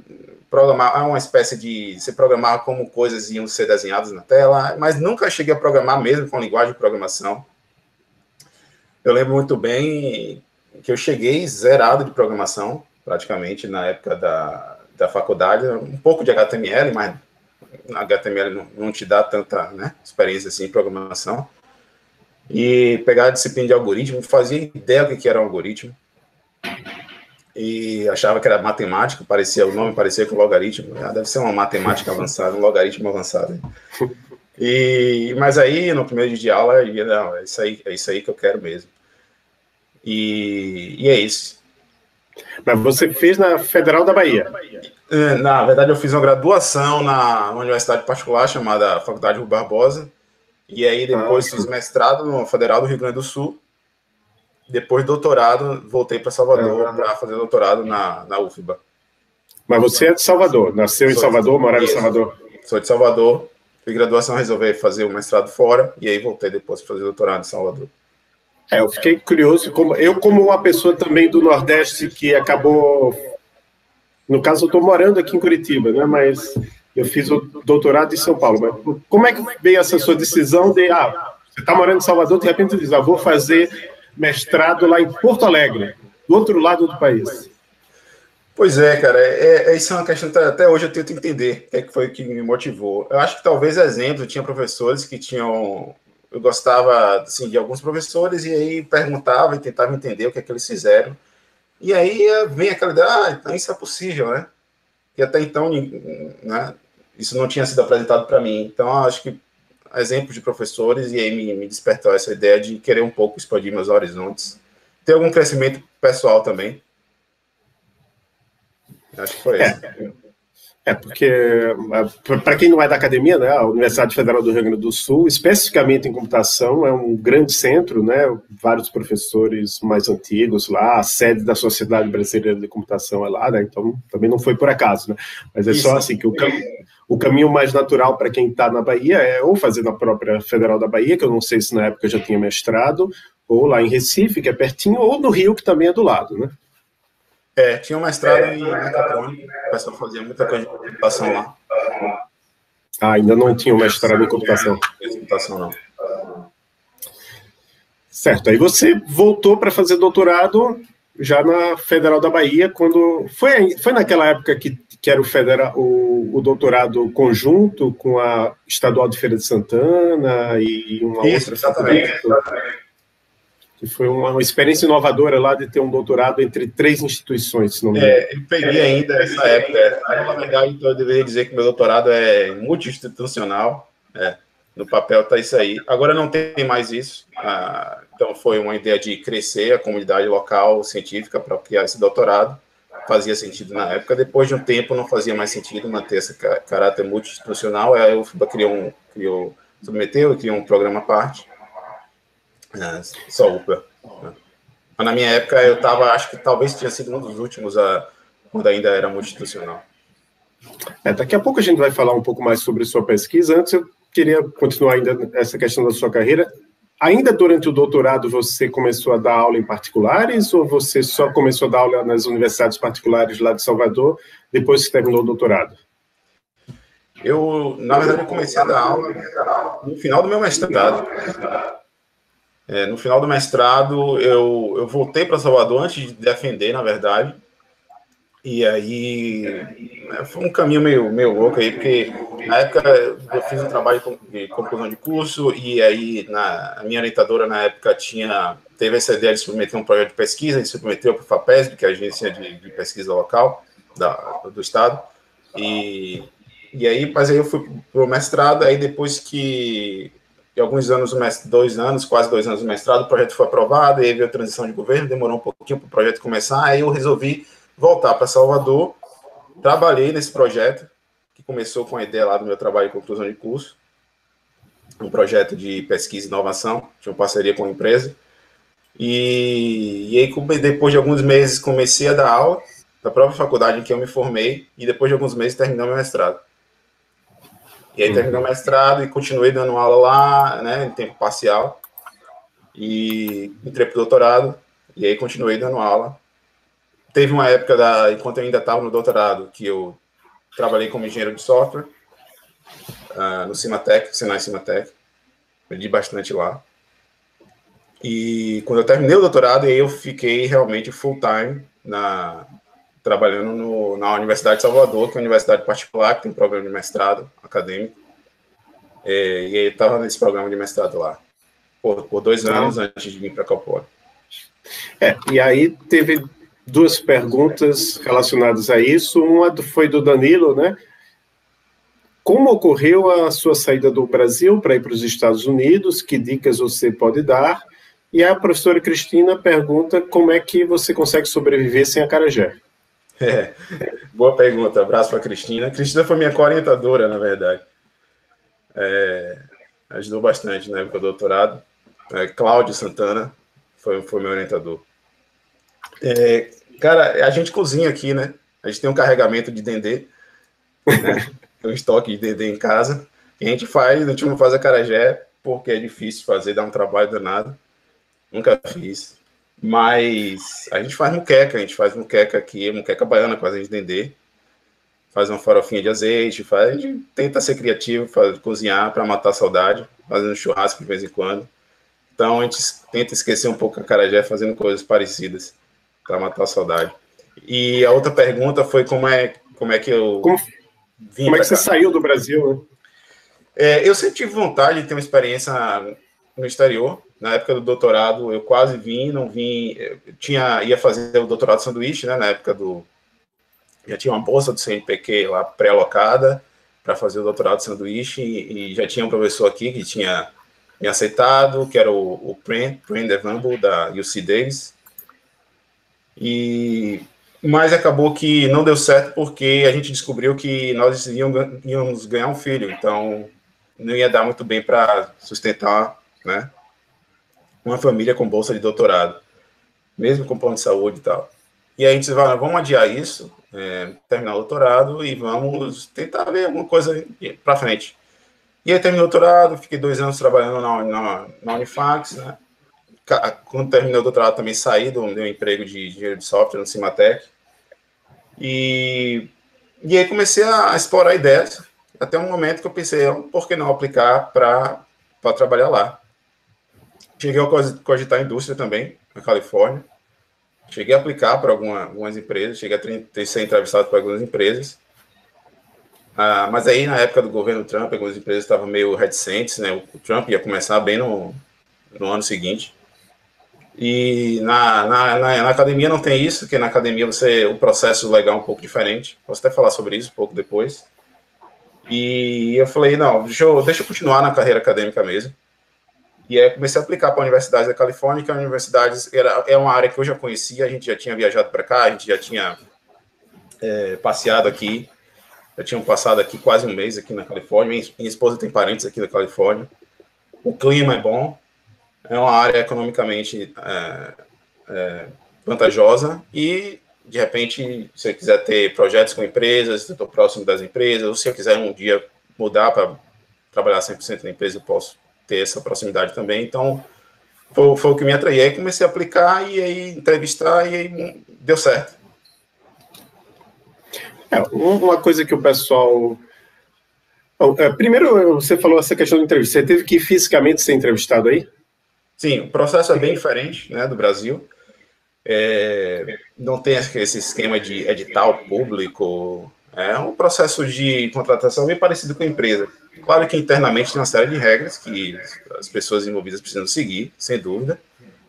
Speaker 2: programar, uma espécie de... Você programava como coisas iam ser desenhadas na tela, mas nunca cheguei a programar mesmo com linguagem de programação. Eu lembro muito bem que eu cheguei zerado de programação, praticamente, na época da faculdade, um pouco de HTML, mas HTML não te dá tanta, né, experiência assim em programação. E pegar a disciplina de algoritmo, não fazia ideia do que era um algoritmo. E achava que era matemática, o nome parecia com logaritmo. Deve ser uma matemática avançada, um logaritmo avançado. Mas aí, no primeiro dia de aula, não, é isso aí que eu quero mesmo. E é isso.
Speaker 1: Mas você fez na Federal da Bahia?
Speaker 2: Na verdade, eu fiz uma graduação na universidade particular chamada Faculdade Rui Barbosa. E aí depois fiz mestrado no Federal do Rio Grande do Sul. Depois doutorado, voltei para Salvador para fazer doutorado na UFBA.
Speaker 1: Mas você é de Salvador, nasceu em Salvador, morava em Salvador?
Speaker 2: Sou de Salvador, fiz graduação, resolvi fazer o mestrado fora, e aí voltei depois para fazer doutorado em Salvador.
Speaker 1: Eu fiquei curioso, como uma pessoa também do Nordeste que acabou... No caso, eu estou morando aqui em Curitiba, né? Mas eu fiz o doutorado em São Paulo. Mas como é que veio essa sua decisão de... você está morando em Salvador, de repente diz, vou fazer mestrado lá em Porto Alegre, do outro lado do país?
Speaker 2: Pois é, cara, isso é uma questão que até hoje eu tento entender o que foi que me motivou. Eu acho que talvez, exemplo, tinha professores que tinham... Eu gostava, assim, de alguns professores e aí perguntava e tentava entender o que é que eles fizeram. E aí vem aquela ideia, então isso é possível, né? E até então, né, isso não tinha sido apresentado para mim. Então, acho que exemplos de professores, e aí me despertou essa ideia de querer um pouco expandir meus horizontes. Ter algum crescimento pessoal também. Acho que foi isso.
Speaker 1: Porque, para quem não é da academia, né, a Universidade Federal do Rio Grande do Sul, especificamente em computação, é um grande centro, né, vários professores mais antigos lá, a sede da Sociedade Brasileira de Computação é lá, né, então também não foi por acaso, né, mas é só assim que o caminho mais natural para quem está na Bahia é ou fazer na própria Federal da Bahia, que eu não sei se na época já tinha mestrado, ou lá em Recife, que é pertinho, ou no Rio, que também é do lado, né.
Speaker 2: Tinha um mestrado em mecatrônica, o pessoal fazia muita coisa de computação lá.
Speaker 1: Ainda não tinha um mestrado em computação.
Speaker 2: Não.
Speaker 1: Certo, aí você voltou para fazer doutorado já na Federal da Bahia, quando foi naquela época que era o doutorado conjunto com a Estadual de Feira de Santana e uma outra faculdade. Que foi uma experiência inovadora lá de ter um doutorado entre 3 instituições, se não me engano.
Speaker 2: Eu peguei ainda essa época. Na verdade, então, eu deveria dizer que meu doutorado é multi-institucional. No papel está isso aí. Agora não tem mais isso. Então, foi uma ideia de crescer a comunidade local científica para criar esse doutorado. Fazia sentido na época. Depois de um tempo, não fazia mais sentido manter esse caráter multi-institucional. Aí o FIBA submeteu e criou um programa à parte. Só UPA. Mas na minha época eu estava, acho que talvez tinha sido um dos últimos quando ainda era multi-institucional.
Speaker 1: Daqui a pouco a gente vai falar um pouco mais sobre sua pesquisa. Antes eu queria continuar ainda essa questão da sua carreira. Ainda durante o doutorado você começou a dar aula em particulares ou você só começou a dar aula nas universidades particulares lá de Salvador depois que terminou o doutorado?
Speaker 2: Na verdade, eu comecei a dar aula no final do meu mestrado. No final do mestrado, eu voltei para Salvador antes de defender, na verdade. E aí foi um caminho meio louco aí, porque na época eu fiz um trabalho de conclusão de curso, e aí a minha orientadora na época teve essa ideia de submeter um projeto de pesquisa, a gente submeteu para o FAPESB, que é a agência de pesquisa local do estado. Mas aí eu fui para o mestrado, aí depois que alguns anos, quase 2 anos do mestrado, o projeto foi aprovado, aí veio a transição de governo, demorou um pouquinho para o projeto começar, aí eu resolvi voltar para Salvador, trabalhei nesse projeto, que começou com a ideia lá do meu trabalho de conclusão de curso, um projeto de pesquisa e inovação, tinha uma parceria com a empresa, e aí depois de alguns meses comecei a dar aula da própria faculdade em que eu me formei, e depois de alguns meses terminou meu mestrado. E aí terminou o mestrado e continuei dando aula lá, né, em tempo parcial. E entrei para o doutorado, e aí continuei dando aula. Teve uma época, enquanto eu ainda estava no doutorado, que eu trabalhei como engenheiro de software no Cimatec, Senai Cimatec, aprendi bastante lá. E quando eu terminei o doutorado, eu fiquei realmente full-time trabalhando na Universidade de Salvador, que é uma universidade particular, que tem programa de mestrado acadêmico. E aí eu estava nesse programa de mestrado lá, por 2 anos antes de vir para a Calpoli.
Speaker 1: E aí teve 2 perguntas relacionadas a isso. Uma foi do Danilo, né? Como ocorreu a sua saída do Brasil para ir para os Estados Unidos? Que dicas você pode dar? E a professora Cristina pergunta como é que você consegue sobreviver sem acarajé.
Speaker 2: Boa pergunta. Abraço para a Cristina. A Cristina foi minha co-orientadora, na verdade. Ajudou bastante na época do doutorado. Cláudio Santana foi meu orientador. Cara, a gente cozinha aqui, né? A gente tem um carregamento de dendê, né? Tem um estoque de dendê em casa. E a gente não faz acarajé porque é difícil fazer, dá um trabalho danado. Nunca fiz. Mas a gente faz muqueca aqui, muqueca baiana com azeite de dendê. Faz uma farofinha de azeite, a gente tenta ser criativo, cozinhar para matar a saudade, fazendo churrasco de vez em quando. Então a gente tenta esquecer um pouco a acarajé fazendo coisas parecidas para matar a saudade. E a outra pergunta foi como é que eu vim
Speaker 1: Como é que
Speaker 2: cá.
Speaker 1: você saiu do Brasil, né?
Speaker 2: Eu sempre tive vontade de ter uma experiência no exterior. Na época do doutorado, eu quase vim, não vim. Ia fazer o doutorado de sanduíche, né? Na época já tinha uma bolsa do CNPq lá pré-alocada para fazer o doutorado de sanduíche e já tinha um professor aqui que tinha me aceitado, que era o Prem Devamble, da UC Davis. Mas acabou que não deu certo porque a gente descobriu que nós íamos ganhar um filho, então não ia dar muito bem para sustentar, né, uma família com bolsa de doutorado, mesmo com plano de saúde e tal. E aí a gente disse, vamos adiar isso, terminar o doutorado e vamos tentar ver alguma coisa para frente. E aí terminei o doutorado, fiquei 2 anos trabalhando na Unifax, né? Quando terminei o doutorado também saí do meu emprego de engenheiro de software no Cimatec. E aí comecei a explorar ideias, até um momento que eu pensei, por que não aplicar para trabalhar lá? Cheguei a cogitar a indústria também, na Califórnia. Cheguei a aplicar para algumas empresas, cheguei a ser entrevistado por algumas empresas. Mas aí, na época do governo Trump, algumas empresas estavam meio reticentes, né? O Trump ia começar bem no ano seguinte. E na academia não tem isso, porque na academia o processo legal é um pouco diferente. Posso até falar sobre isso um pouco depois. E eu falei, não, deixa eu continuar na carreira acadêmica mesmo. E aí eu comecei a aplicar para a Universidade da Califórnia, que a universidade é uma área que eu já conhecia, a gente já tinha viajado para cá, a gente já tinha passeado aqui, já tinham passado aqui quase um mês aqui na Califórnia, minha esposa tem parentes aqui na Califórnia, o clima é bom, é uma área economicamente vantajosa e, de repente, se eu quiser ter projetos com empresas, eu estou próximo das empresas, ou se eu quiser um dia mudar para trabalhar 100% na empresa, eu posso ter essa proximidade também. Então, foi o que me atraiu. Aí comecei a aplicar e aí entrevistar e aí deu certo.
Speaker 1: Uma coisa que o pessoal... primeiro, você falou essa questão da entrevista. Você teve que fisicamente ser entrevistado aí?
Speaker 2: Sim, o processo é bem diferente, né, do Brasil. Não tem esse esquema de edital público. É um processo de contratação bem parecido com a empresa. Claro que internamente tem uma série de regras que as pessoas envolvidas precisam seguir, sem dúvida.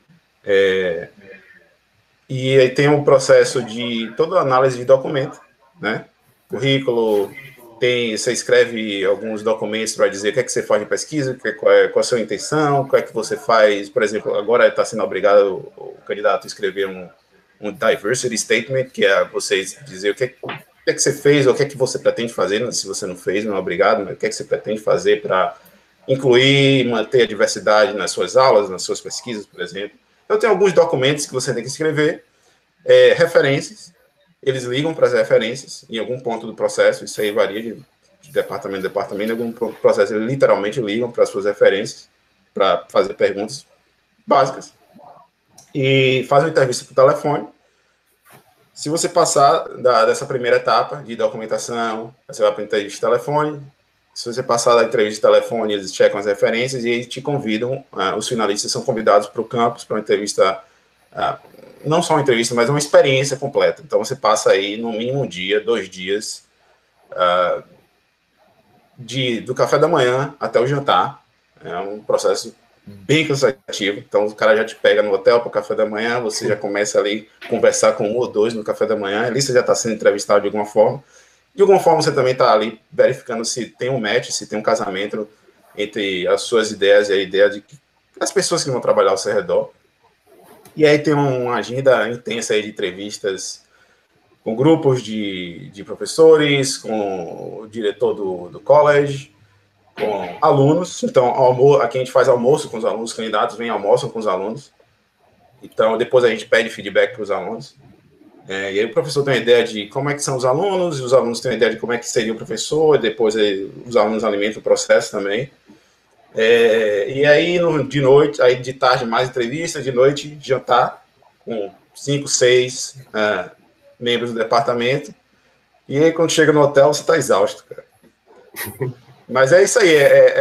Speaker 2: E aí tem um processo de toda análise de documento, né? Currículo, você escreve alguns documentos para dizer o que é que você faz de pesquisa, qual é a sua intenção, o que é que você faz, por exemplo, agora está sendo obrigado o candidato a escrever um diversity statement, que é você dizer o que é que você fez, ou o que é que você pretende fazer, se você não fez, não é obrigado, mas o que é que você pretende fazer para incluir, manter a diversidade nas suas aulas, nas suas pesquisas, por exemplo. Então, tem alguns documentos que você tem que escrever, referências, eles ligam para as referências em algum ponto do processo, isso aí varia de departamento a departamento, em algum ponto do processo eles literalmente ligam para as suas referências, para fazer perguntas básicas, e fazem uma entrevista por telefone, Se você passar dessa primeira etapa de documentação, você vai para a entrevista de telefone. Se você passar da entrevista de telefone, eles checam as referências e eles te convidam, os finalistas são convidados para o campus, para uma entrevista, não só uma entrevista, mas uma experiência completa. Então, você passa aí, no mínimo, um dia, 2 dias, do café da manhã até o jantar. É um processo bem cansativo. Então, o cara já te pega no hotel para o café da manhã, você já começa ali a conversar com 1 ou 2 no café da manhã, ali você já está sendo entrevistado de alguma forma. De alguma forma, você também está ali verificando se tem um match, se tem um casamento entre as suas ideias e a ideia de as pessoas que vão trabalhar ao seu redor. E aí tem uma agenda intensa aí de entrevistas com grupos de professores, com o diretor do college, com alunos. Então, aqui a gente faz almoço com os alunos, os candidatos vêm e almoçam com os alunos. Então, depois a gente pede feedback para os alunos. E aí o professor tem uma ideia de como é que são os alunos, e os alunos têm uma ideia de como é que seria o professor, e depois os alunos alimentam o processo também. E aí, de noite, aí de tarde mais entrevista, de noite jantar, com 5, 6 membros do departamento. E aí, quando chega no hotel, você está exausto, cara. Mas é isso aí,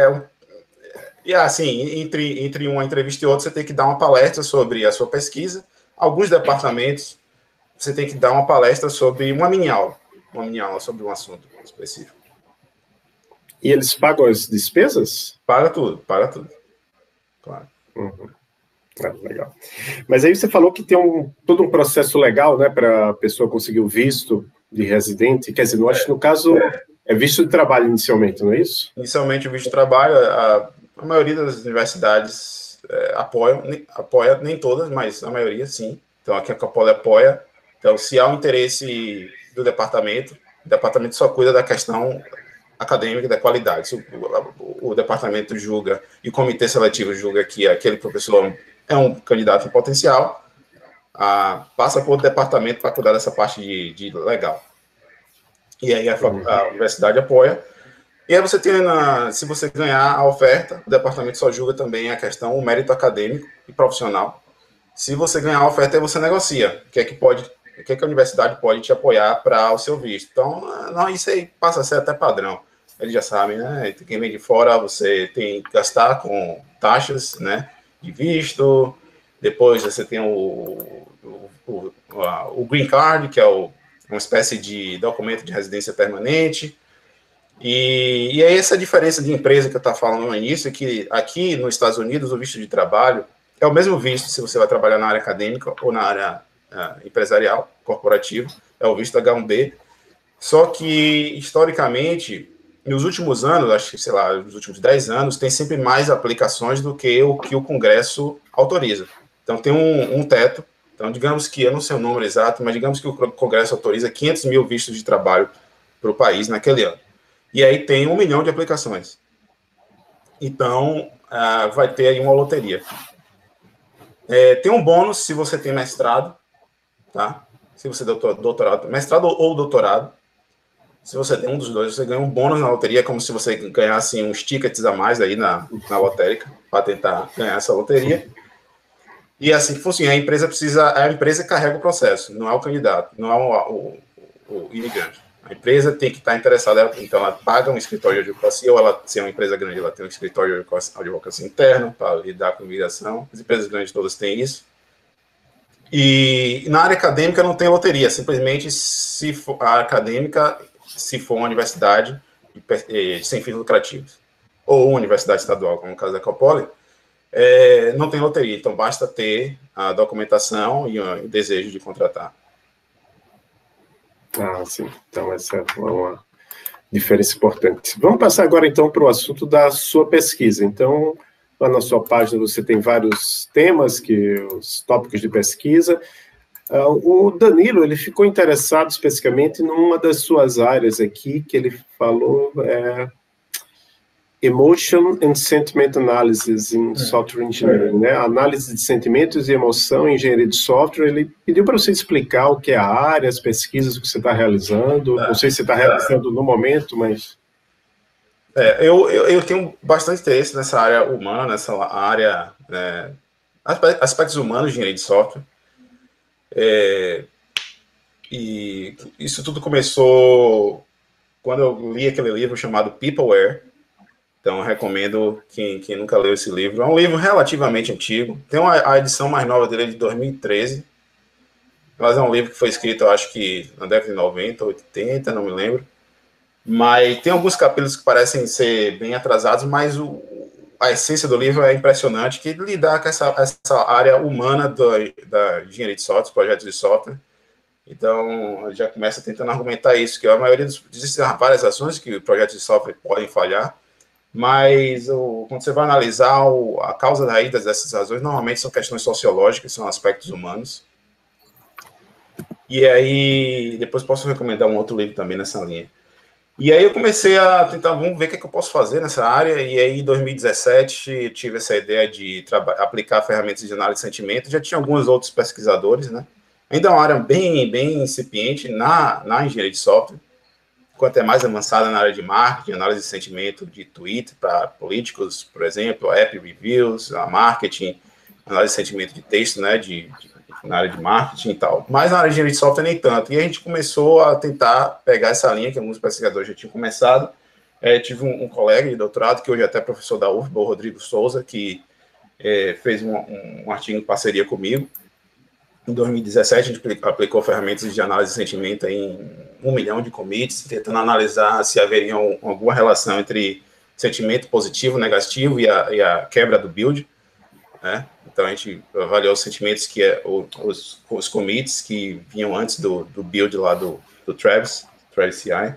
Speaker 2: e assim, entre uma entrevista e outra, você tem que dar uma palestra sobre a sua pesquisa. Alguns departamentos, você tem que dar uma palestra sobre uma mini aula sobre um assunto específico.
Speaker 1: E eles pagam as despesas?
Speaker 2: Paga tudo. Claro.
Speaker 1: Uhum. Legal. Mas aí você falou que tem todo um processo legal, né, para a pessoa conseguir o visto de residente. Quer dizer, eu acho que no caso é visto de trabalho inicialmente, não é isso?
Speaker 2: Inicialmente o visto de trabalho, a maioria das universidades apoia, nem todas, mas a maioria sim. Então aqui a Capole apoia. Então, se há um interesse do departamento, o departamento só cuida da questão acadêmica da qualidade. Se o departamento julga e o comitê seletivo julga que aquele professor é um candidato em potencial, passa por outro departamento para cuidar dessa parte de legal. E aí a universidade apoia. E aí você tem, se você ganhar a oferta, o departamento só julga também a questão, o mérito acadêmico e profissional. Se você ganhar a oferta, aí você negocia. O que é que a universidade pode te apoiar para o seu visto. Então, isso aí passa a ser até padrão. Eles já sabem, né? Quem vem de fora, você tem que gastar com taxas, né, de visto. Depois você tem o Green Card, que é uma espécie de documento de residência permanente. E é essa diferença de empresa que eu estava falando no início, que aqui nos Estados Unidos o visto de trabalho é o mesmo visto se você vai trabalhar na área acadêmica ou na área empresarial, corporativo, é o visto H1B, só que, historicamente, nos últimos anos, acho que, sei lá, nos últimos 10 anos, tem sempre mais aplicações do que o Congresso autoriza. Então, tem um teto. Então, digamos que, eu não sei o número exato, mas digamos que o Congresso autoriza 500 mil vistos de trabalho para o país naquele ano. E aí tem 1 milhão de aplicações. Então, vai ter aí uma loteria. Tem um bônus se você tem mestrado, tá? Se você tem doutorado, mestrado ou doutorado, se você tem um dos dois, você ganha um bônus na loteria, como se você ganhasse uns tickets a mais aí na lotérica, para tentar ganhar essa loteria. E assim que funciona, a empresa carrega o processo, não é o candidato, não é o imigrante. A empresa tem que estar interessada, então ela paga um escritório de advocacia, ou ela, se é uma empresa grande, ela tem um escritório de advocacia interno para lidar com imigração. As empresas grandes todas têm isso. E na área acadêmica não tem loteria, simplesmente se for uma universidade sem fins lucrativos, ou uma universidade estadual, como no caso da Capole, não tem loteria, então basta ter a documentação e o desejo de contratar.
Speaker 1: Sim. Então essa é uma diferença importante. Vamos passar agora, então, para o assunto da sua pesquisa. Então, lá na sua página você tem vários temas, os tópicos de pesquisa. O Danilo, ele ficou interessado especificamente numa das suas áreas aqui, que ele falou Emotion and Sentiment Analysis in Software Engineering, né? Análise de sentimentos e emoção em engenharia de software. Ele pediu para você explicar o que é a área, as pesquisas que você está realizando. Não sei se você está realizando no momento, mas...
Speaker 2: Eu tenho bastante interesse nessa área humana, nessa área... aspectos humanos de engenharia de software. E isso tudo começou quando eu li aquele livro chamado Peopleware. Então, eu recomendo quem nunca leu esse livro. É um livro relativamente antigo. Tem a edição mais nova dele de 2013. Mas é um livro que foi escrito, eu acho que na década de 90, 80, não me lembro. Mas tem alguns capítulos que parecem ser bem atrasados, mas a essência do livro é impressionante, que lidar com essa área humana da engenharia de software, projetos de software. Então, já começa tentando argumentar isso, que a maioria existem várias ações que projetos de software podem falhar, mas quando você vai analisar a causa raiz dessas razões, normalmente são questões sociológicas, são aspectos humanos. E aí, depois posso recomendar um outro livro também nessa linha. E aí eu comecei a tentar, vamos ver o que eu posso fazer nessa área, e aí em 2017 tive essa ideia de aplicar ferramentas de análise de sentimento. Já tinha alguns outros pesquisadores, né? Ainda é uma área bem incipiente na engenharia de software, quanto é mais avançada na área de marketing, análise de sentimento de Twitter para políticos, por exemplo, app reviews, a marketing, análise de sentimento de texto, né, na área de marketing e tal. Mas na área de engenharia de software nem tanto. E a gente começou a tentar pegar essa linha que alguns pesquisadores já tinham começado. Tive um colega de doutorado, que hoje é até professor da UFBA, o Rodrigo Souza, que fez um artigo em parceria comigo. Em 2017, a gente aplicou ferramentas de análise de sentimento em 1 milhão de commits, tentando analisar se haveria alguma relação entre sentimento positivo, negativo e a quebra do build, né? Então, a gente avaliou os sentimentos os commits que vinham antes do build lá do Travis CI.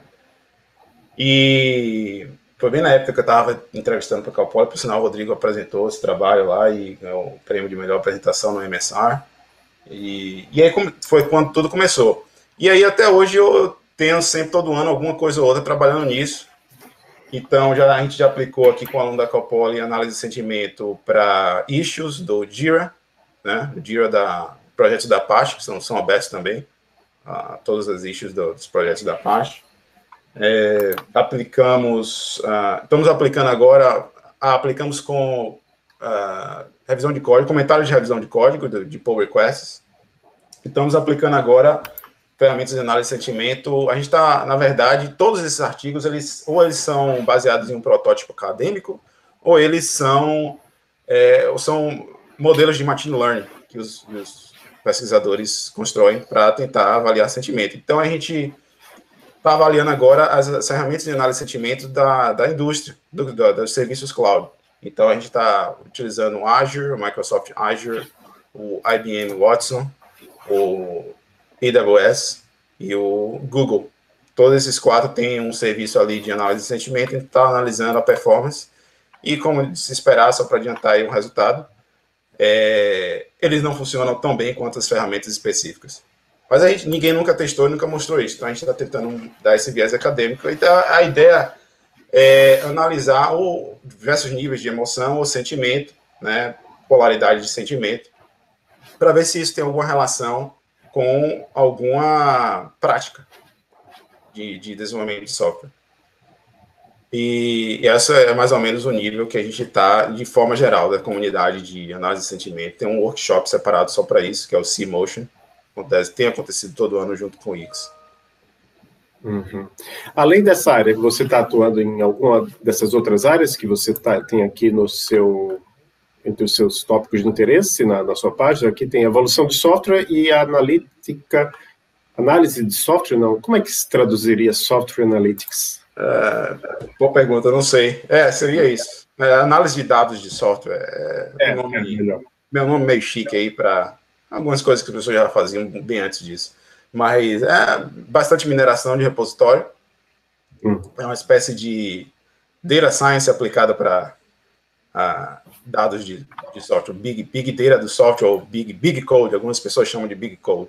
Speaker 2: E foi bem na época que eu estava entrevistando para a Calpoli, por sinal, o Rodrigo apresentou esse trabalho lá e ganhou o prêmio de melhor apresentação no MSR. E aí foi quando tudo começou. E aí até hoje eu tenho sempre, todo ano, alguma coisa ou outra trabalhando nisso. Então a gente já aplicou aqui com o aluno da Calpoli análise de sentimento para issues do Jira, né? O Jira projetos da Apache, que são abertos também, todas as issues dos projetos da Apache. Estamos aplicando agora, aplicamos com revisão de código, comentários de revisão de código, de pull requests. Estamos aplicando agora ferramentas de análise de sentimento. A gente está, na verdade, todos esses artigos, eles são baseados em um protótipo acadêmico, ou eles são modelos de machine learning que os pesquisadores constroem para tentar avaliar sentimento. Então, a gente está avaliando agora as ferramentas de análise de sentimento da indústria, dos serviços cloud. Então, a gente está utilizando o Azure, o Microsoft Azure, o IBM Watson, o AWS e o Google. Todos esses 4 têm um serviço ali de análise de sentimento, a gente está analisando a performance e, como se esperar, só para adiantar aí um resultado, eles não funcionam tão bem quanto as ferramentas específicas. Mas ninguém nunca testou e nunca mostrou isso, então a gente está tentando dar esse viés acadêmico. Então, a ideia analisar diversos níveis de emoção ou sentimento, né, polaridade de sentimento, para ver se isso tem alguma relação com alguma prática de desenvolvimento de software. E essa é mais ou menos o nível que a gente está, de forma geral, da comunidade de análise de sentimento. Tem um workshop separado só para isso, que é o C-Motion, tem acontecido todo ano junto com o X.
Speaker 1: Uhum. Além dessa área, você está atuando em alguma dessas outras áreas que você tem aqui entre os seus tópicos de interesse na sua página? Aqui tem evolução de software e análise de software, não? Como é que se traduziria software analytics?
Speaker 2: Boa pergunta, eu não sei. Seria isso. Análise de dados de software. Meu nome meio chique aí para algumas coisas que as pessoas já faziam bem antes disso. Mas bastante mineração de repositório. É uma espécie de data science aplicada para dados de software, big data do software, ou big code, algumas pessoas chamam de big code.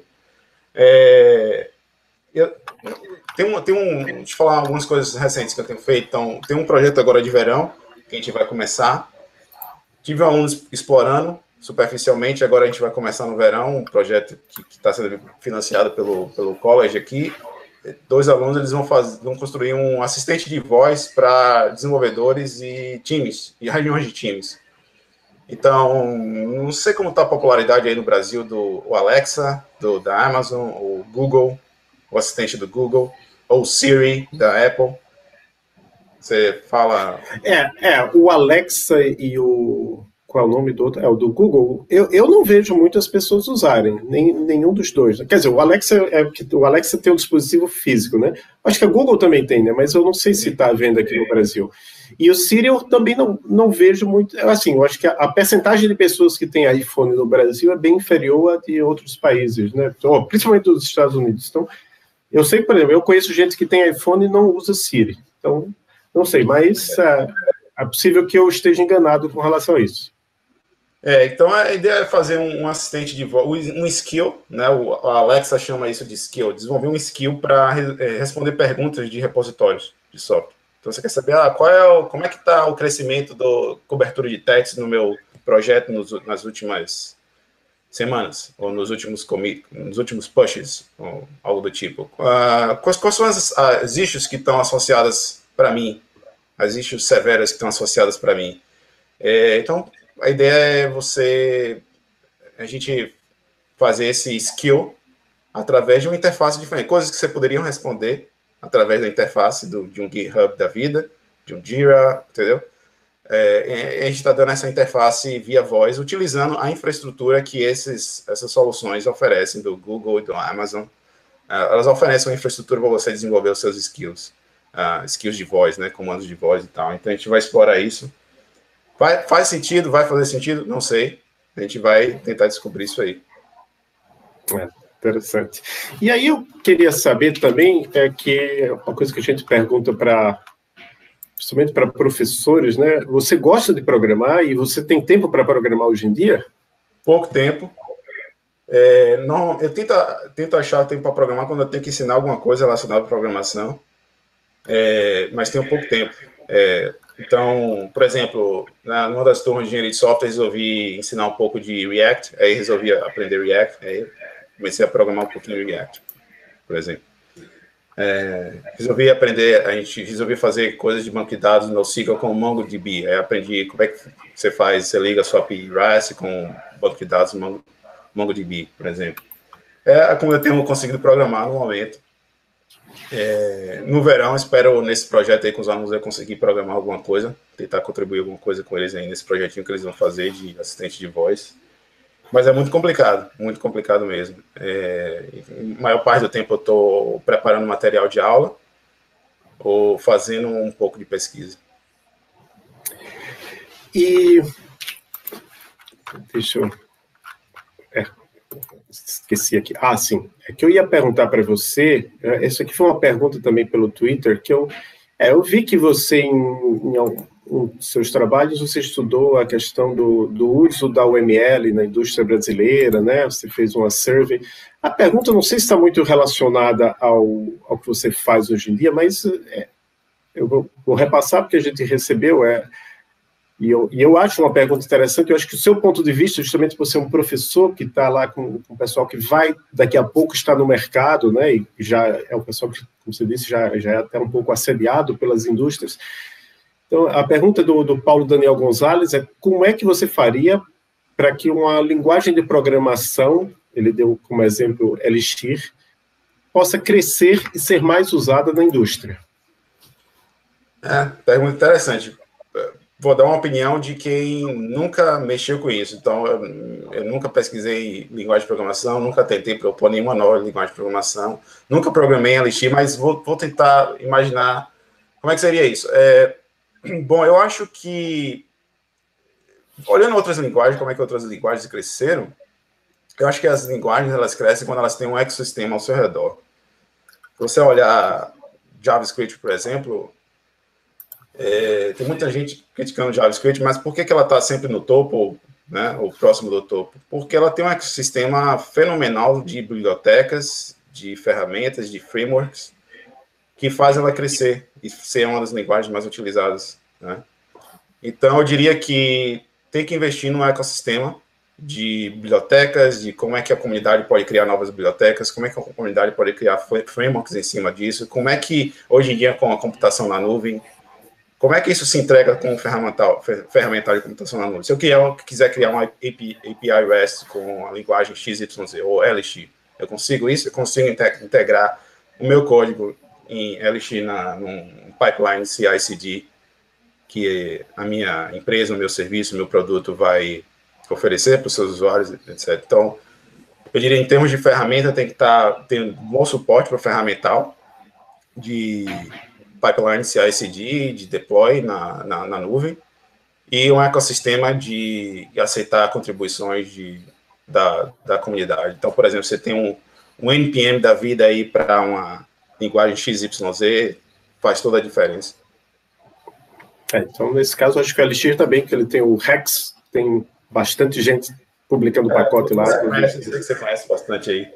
Speaker 2: Deixa eu falar algumas coisas recentes que eu tenho feito. Então, tem um projeto agora de verão, que a gente vai começar. Tive alunos explorando superficialmente, agora a gente vai começar no verão, um projeto que está sendo financiado pelo college aqui. 2 alunos eles vão construir um assistente de voz para desenvolvedores e times, e reuniões de times. Então, não sei como está a popularidade aí no Brasil do Alexa, da Amazon, o Google, o assistente do Google, ou o Siri da Apple. Você fala...
Speaker 1: O Alexa e o... Qual é o nome do outro? É o do Google. Eu não vejo muitas pessoas usarem, nenhum dos dois. Quer dizer, o Alexa tem um dispositivo físico, né? Acho que a Google também tem, né? Mas eu não sei se está à venda aqui no Brasil. E o Siri eu também não vejo muito... Assim, eu acho que a percentagem de pessoas que têm iPhone no Brasil é bem inferior a de outros países, né? Então, principalmente dos Estados Unidos. Então, eu sei que, por exemplo, eu conheço gente que tem iPhone e não usa Siri. Então, não sei, mas é possível que eu esteja enganado com relação a isso.
Speaker 2: Então a ideia é fazer um assistente de voz, um skill, né? O Alexa chama isso de skill, desenvolver um skill para responder perguntas de repositórios de software. Então você quer saber como é que está o crescimento da cobertura de testes no meu projeto nas últimas semanas, ou nos últimos pushes, ou algo do tipo. Quais são as issues que estão associadas para mim, as issues severas que estão associadas para mim? Então, a ideia é a gente fazer esse skill através de uma interface diferente, coisas que você poderiam responder através da interface de um GitHub da vida, de um Jira, entendeu? A gente está dando essa interface via voz, utilizando a infraestrutura que essas soluções oferecem, do Google e do Amazon. Elas oferecem uma infraestrutura para você desenvolver os seus skills, skills de voz, né, comandos de voz e tal. Então, a gente vai explorar isso. Faz sentido? Vai fazer sentido? Não sei. A gente vai tentar descobrir isso aí.
Speaker 1: Interessante. E aí eu queria saber também, que uma coisa que a gente pergunta principalmente para professores, né? Você gosta de programar e você tem tempo para programar hoje em dia?
Speaker 2: Pouco tempo. Não, eu tento achar tempo para programar quando eu tenho que ensinar alguma coisa relacionada à programação, mas tenho pouco tempo. Então, por exemplo, numa das turmas de engenharia de software, resolvi ensinar um pouco de React, aí resolvi aprender React, aí comecei a programar um pouquinho de React, por exemplo. Resolvi fazer coisas de banco de dados no NoSQL com o MongoDB, aí aprendi como é que você liga a sua API REST com banco de dados MongoDB, por exemplo. Como eu tenho conseguido programar no momento. No verão, espero nesse projeto aí com os alunos eu conseguir programar alguma coisa, tentar contribuir alguma coisa com eles aí nesse projetinho que eles vão fazer de assistente de voz. Mas é muito complicado mesmo. A maior parte do tempo eu estou preparando material de aula ou fazendo um pouco de pesquisa.
Speaker 1: E deixa eu... esqueci aqui. Sim. É que eu ia perguntar para você, essa aqui foi uma pergunta também pelo Twitter, que eu vi que você, em seus trabalhos, você estudou a questão do uso da UML na indústria brasileira, né? Você fez uma survey. A pergunta, não sei se está muito relacionada ao que você faz hoje em dia, mas eu vou repassar, porque a gente recebeu... E eu acho uma pergunta interessante. Eu acho que o seu ponto de vista, justamente por ser um professor que está lá com o pessoal que vai, daqui a pouco, estar no mercado, né, e já é um pessoal que, como você disse, já é até um pouco assediado pelas indústrias. Então, a pergunta do Paulo Daniel Gonzalez é: como é que você faria para que uma linguagem de programação, ele deu como exemplo Elixir, possa crescer e ser mais usada na indústria?
Speaker 2: Pergunta interessante. Vou dar uma opinião de quem nunca mexeu com isso. Então, eu nunca pesquisei linguagem de programação, nunca tentei propor nenhuma nova linguagem de programação, nunca programei em Elixir, mas vou tentar imaginar como é que seria isso. Bom, eu acho que, olhando outras linguagens, como é que outras linguagens cresceram, eu acho que as linguagens elas crescem quando elas têm um ecossistema ao seu redor. Se você olhar JavaScript, por exemplo... tem muita gente criticando JavaScript, mas por que ela está sempre no topo, né, ou próximo do topo? Porque ela tem um ecossistema fenomenal de bibliotecas, de ferramentas, de frameworks, que faz ela crescer e ser uma das linguagens mais utilizadas, né? Então, eu diria que tem que investir num ecossistema de bibliotecas, de como é que a comunidade pode criar novas bibliotecas, como é que a comunidade pode criar frameworks em cima disso, como é que, hoje em dia, com a computação na nuvem, como é que isso se entrega com o ferramental de computação na nuvem? Se eu quiser criar uma API REST com a linguagem XYZ ou LX, eu consigo isso? Eu consigo integrar o meu código em LX num pipeline CI/CD que a minha empresa, o meu serviço, o meu produto vai oferecer para os seus usuários, etc. Então, eu diria, em termos de ferramenta, tem que estar tendo um bom suporte para o ferramental de pipeline CI/CD, de deploy na nuvem, e um ecossistema de aceitar contribuições da comunidade. Então, por exemplo, você tem um NPM da vida aí para uma linguagem XYZ, faz toda a diferença.
Speaker 1: Então, nesse caso, acho que o Elixir também, que ele tem o Rex, tem bastante gente publicando pacote lá.
Speaker 2: Eu sei que você conhece bastante aí.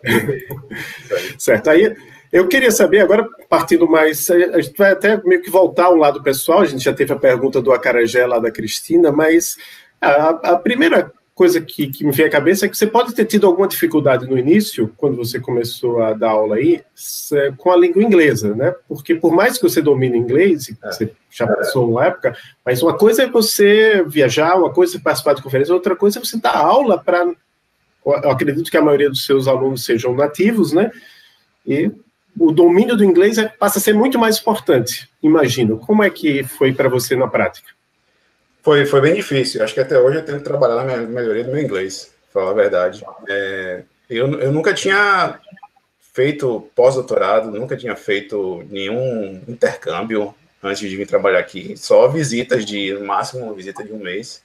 Speaker 1: Certo. Aí, eu queria saber, agora, partindo mais, a gente vai até meio que voltar ao lado pessoal, a gente já teve a pergunta do acarajé lá da Cristina, mas a primeira coisa que me veio à cabeça é que você pode ter tido alguma dificuldade no início, quando você começou a dar aula aí, com a língua inglesa, né? Porque por mais que você domine inglês, você já passou uma época, mas uma coisa é você viajar, uma coisa é participar de conferência, outra coisa é você dar aula para... Eu acredito que a maioria dos seus alunos sejam nativos, né? E o domínio do inglês passa a ser muito mais importante, imagino. Como é que foi para você na prática?
Speaker 2: Foi bem difícil. Acho que até hoje eu tenho que trabalhar na melhoria do meu inglês, pra falar a verdade. Eu nunca tinha feito pós-doutorado, nunca tinha feito nenhum intercâmbio antes de vir trabalhar aqui. Só visitas no máximo, uma visita de um mês.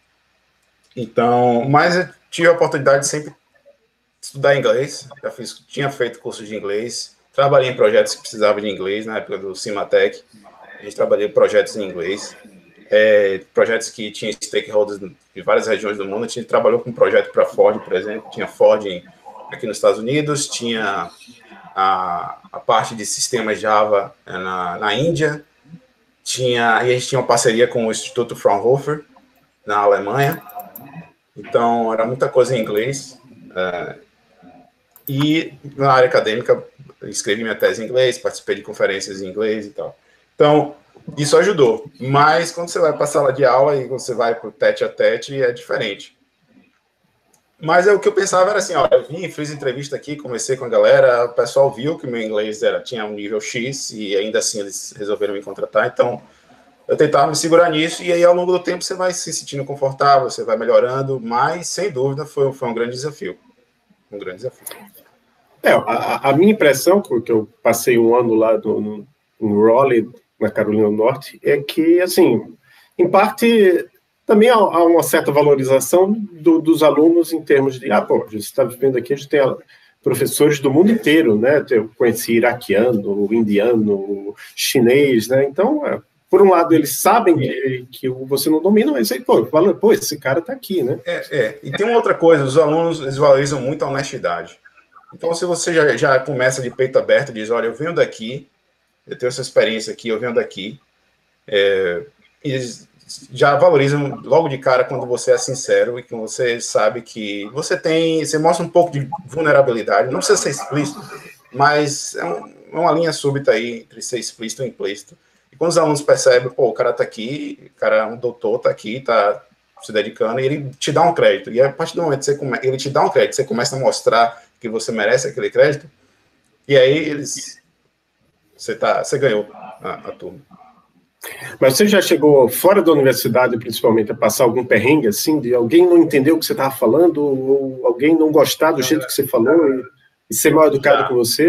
Speaker 2: Então, mas eu tive a oportunidade de sempre estudar inglês. Tinha feito curso de inglês. Trabalhei em projetos que precisavam de inglês, na época do Cimatec. A gente trabalhou em projetos em inglês. Projetos que tinham stakeholders de várias regiões do mundo. A gente trabalhou com um projeto para Ford, por exemplo. Tinha Ford aqui nos Estados Unidos, tinha a parte de sistemas Java na Índia, e a gente tinha uma parceria com o Instituto Fraunhofer, na Alemanha. Então, era muita coisa em inglês. E na área acadêmica, escrevi minha tese em inglês, participei de conferências em inglês e tal. Então, isso ajudou. Mas quando você vai para a sala de aula e você vai para o tete-a-tete, é diferente. Mas o que eu pensava era assim, eu vim, fiz entrevista aqui, comecei com a galera, o pessoal viu que o meu inglês tinha um nível X e ainda assim eles resolveram me contratar, então eu tentava me segurar nisso e aí ao longo do tempo você vai se sentindo confortável, você vai melhorando, mas sem dúvida foi um grande desafio. Um grande desafio.
Speaker 1: A minha impressão, que eu passei um ano lá no Raleigh, na Carolina do Norte, é que, assim, em parte, também há uma certa valorização dos alunos em termos de, a gente está vivendo aqui, a gente tem professores do mundo inteiro, né? Eu conheci iraquiano, indiano, chinês, né? Então, por um lado, eles sabem que você não domina, mas aí, esse cara está aqui, né?
Speaker 2: E tem uma outra coisa, os alunos, eles valorizam muito a honestidade. Então, se você já começa de peito aberto e diz, olha, eu venho daqui, eu tenho essa experiência aqui, eu venho daqui, eles já valorizam logo de cara quando você é sincero e que você sabe que você mostra um pouco de vulnerabilidade, não precisa ser explícito, mas é uma linha súbita aí entre ser explícito e implícito. E quando os alunos percebem, o cara tá aqui, o cara é um doutor, tá aqui, tá se dedicando, e ele te dá um crédito. E a partir do momento que ele te dá um crédito, você começa a mostrar que você merece aquele crédito, e aí você ganhou a turma.
Speaker 1: Mas você já chegou fora da universidade, principalmente, a passar algum perrengue, assim, de alguém não entender o que você estava falando, ou alguém não gostar do jeito que você falou e ser mal educado com você?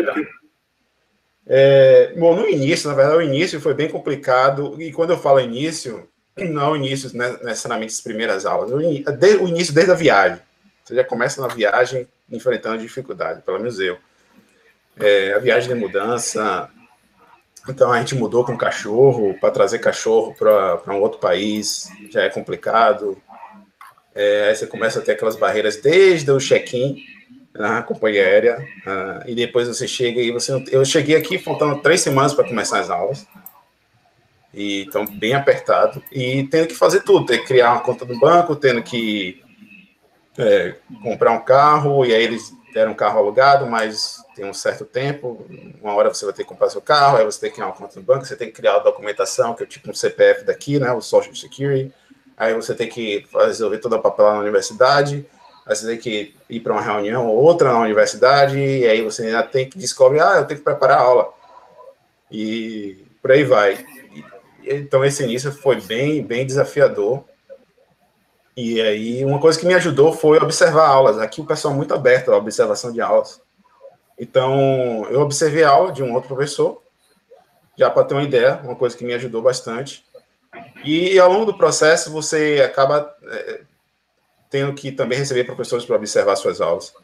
Speaker 2: Bom, no início, na verdade, o início foi bem complicado, e quando eu falo início, não é o início necessariamente das primeiras aulas, o início desde a viagem. Você já começa na viagem enfrentando dificuldade, pelo menos eu. A viagem de mudança, então a gente mudou com cachorro, para trazer cachorro para um outro país, já é complicado. Aí você começa a ter aquelas barreiras desde o check-in na companhia aérea, e depois você chega e eu cheguei aqui faltando 3 semanas para começar as aulas, e então bem apertado, e tendo que fazer tudo, ter que criar uma conta no banco, tendo que comprar um carro, e aí eles deram um carro alugado, mas tem um certo tempo, uma hora você vai ter que comprar seu carro, aí você tem que criar uma conta no banco, você tem que criar a documentação, que é tipo um CPF daqui, né, o Social Security, aí você tem que resolver toda a papelada na universidade, aí você tem que ir para uma reunião ou outra na universidade, e aí você ainda tem que descobrir, eu tenho que preparar a aula. E por aí vai. Então, esse início foi bem desafiador. E aí, uma coisa que me ajudou foi observar aulas. Aqui o pessoal é muito aberto à observação de aulas. Então, eu observei a aula de um outro professor, já para ter uma ideia, uma coisa que me ajudou bastante. E ao longo do processo, você acaba tendo que também receber professores para observar suas aulas.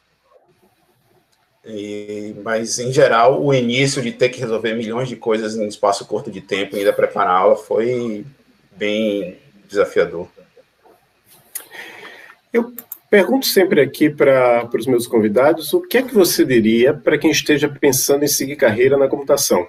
Speaker 2: Mas, em geral, o início de ter que resolver milhões de coisas em um espaço curto de tempo e ainda preparar a aula foi bem desafiador.
Speaker 1: Eu pergunto sempre aqui para os meus convidados, o que é que você diria para quem esteja pensando em seguir carreira na computação?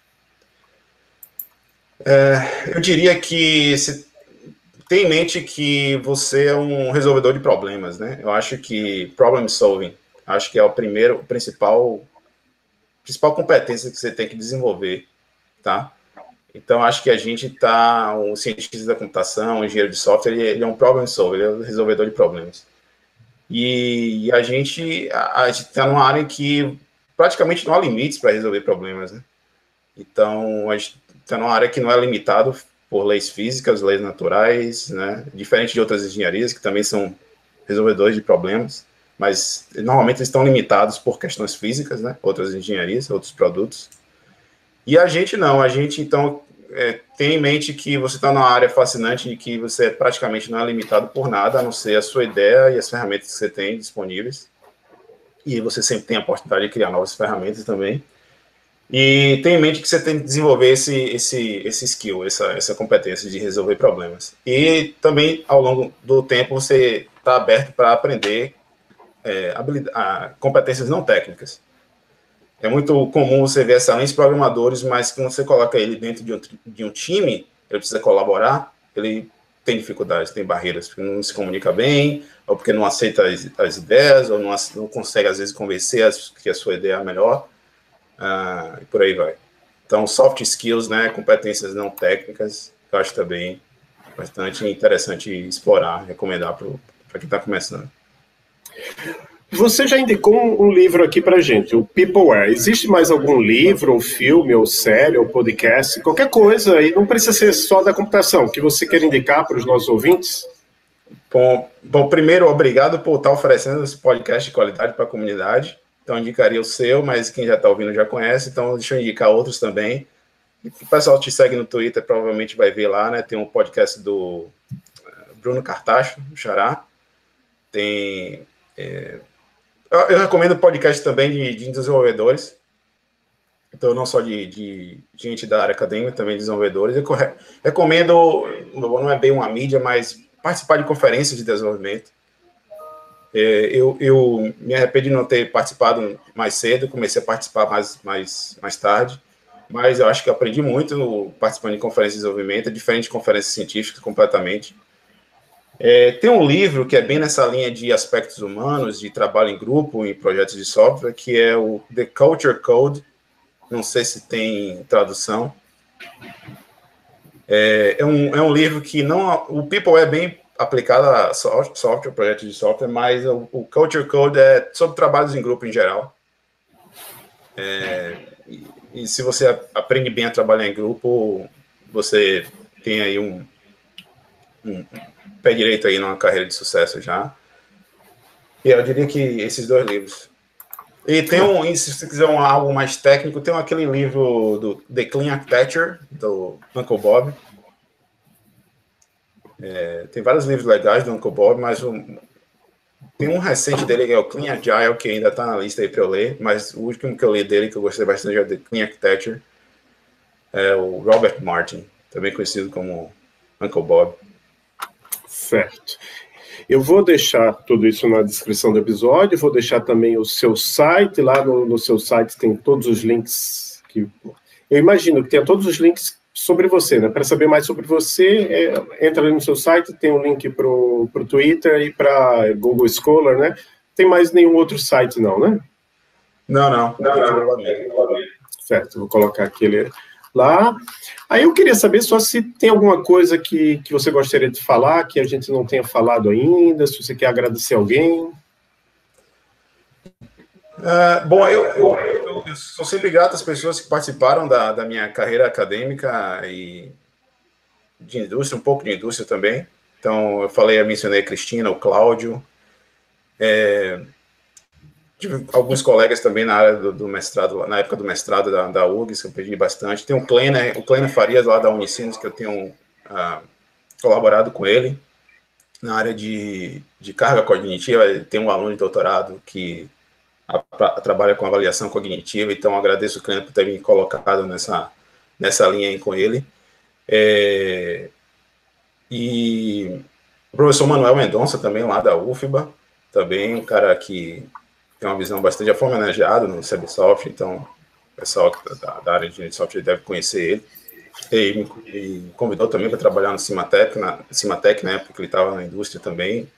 Speaker 2: Eu diria que tem em mente que você é um resolvedor de problemas, né? Eu acho que problem solving, acho que é a principal competência que você tem que desenvolver, tá? Então, acho que a gente um cientista da computação, um engenheiro de software, ele é um problem solver, ele é um resolvedor de problemas. E a gente está numa área em que praticamente não há limites para resolver problemas, né? Então, a gente está numa área que não é limitado por leis físicas, leis naturais, né? Diferente de outras engenharias que também são resolvedores de problemas, mas normalmente eles estão limitados por questões físicas, né? Outras engenharias, outros produtos. E a gente não, então tem em mente que você está numa área fascinante e que você praticamente não é limitado por nada, a não ser a sua ideia e as ferramentas que você tem disponíveis. E você sempre tem a oportunidade de criar novas ferramentas também. E tem em mente que você tem que desenvolver esse skill, essa competência de resolver problemas. E também, ao longo do tempo, você está aberto para aprender competências não técnicas. É muito comum você ver excelentes programadores, mas quando você coloca ele dentro de um time, ele precisa colaborar, ele tem dificuldades, tem barreiras, porque não se comunica bem, ou porque não aceita as ideias, ou não consegue, às vezes, convencer que a sua ideia é a melhor, e por aí vai. Então, soft skills, né, competências não técnicas, eu acho também bastante interessante explorar, recomendar para quem está começando.
Speaker 1: Você já indicou um livro aqui para gente, o Peopleware. Existe mais algum livro, ou filme, ou série, ou podcast, qualquer coisa, e não precisa ser só da computação, que você quer indicar para os nossos ouvintes?
Speaker 2: Bom, primeiro, obrigado por estar oferecendo esse podcast de qualidade para a comunidade. Então, indicaria o seu, mas quem já está ouvindo já conhece, então deixa eu indicar outros também. E o pessoal te segue no Twitter, provavelmente vai ver lá, né? Tem um podcast do Bruno Cartacho, do Xará. Tem... Eu recomendo podcast também de desenvolvedores, então não só de gente da área acadêmica, também de desenvolvedores. Eu recomendo, não é bem uma mídia, mas participar de conferências de desenvolvimento. Eu me arrependo de não ter participado mais cedo, comecei a participar mais tarde, mas eu acho que eu aprendi muito participando de conferências de desenvolvimento, diferente de conferências científicas completamente. Tem um livro que é bem nessa linha de aspectos humanos, de trabalho em grupo, em projetos de software, que é o The Culture Code. Não sei se tem tradução. É um livro que não... O People é bem aplicado a software, projetos de software, mas o Culture Code é sobre trabalhos em grupo em geral. E se você aprende bem a trabalhar em grupo, você tem aí um pé direito aí numa carreira de sucesso já. E eu diria que esses dois livros. E tem se você quiser algo mais técnico, tem aquele livro do The Clean Architecture, do Uncle Bob. Tem vários livros legais do Uncle Bob, mas tem um recente dele que é o Clean Agile, que ainda está na lista aí para eu ler, mas o último que eu li dele, que eu gostei bastante, é o The Clean Architecture, é o Robert Martin, também conhecido como Uncle Bob.
Speaker 1: Certo. Eu vou deixar tudo isso na descrição do episódio, vou deixar também o seu site, lá no seu site tem todos os links, eu imagino que tenha todos os links sobre você, né? Para saber mais sobre você, entra ali no seu site, tem um link para o Twitter e para Google Scholar, né? Tem mais nenhum outro site não, né?
Speaker 2: Não.
Speaker 1: Certo, vou colocar aqui lá. Aí eu queria saber só se tem alguma coisa que você gostaria de falar, que a gente não tenha falado ainda, se você quer agradecer alguém.
Speaker 2: Bom, eu sou sempre grato às pessoas que participaram da minha carreira acadêmica e de indústria, um pouco de indústria também. Então, eu mencionei a Cristina, o Cláudio, tive alguns colegas também na área do mestrado, na época do mestrado da URGS, que eu aprendi bastante. Tem o Kleiner Farias, lá da Unicinos, que eu tenho colaborado com ele na área de carga cognitiva. Tem um aluno de doutorado que trabalha com avaliação cognitiva, então agradeço o Kleiner por ter me colocado nessa linha aí com ele. E o professor Manuel Mendonça, também lá da UFBA, também um cara que tem uma visão bastante, já foi homenageado no CBSoft, então o pessoal da área de engenharia de software deve conhecer ele. Ele me convidou também para trabalhar no Cimatec, na época que ele estava na indústria também.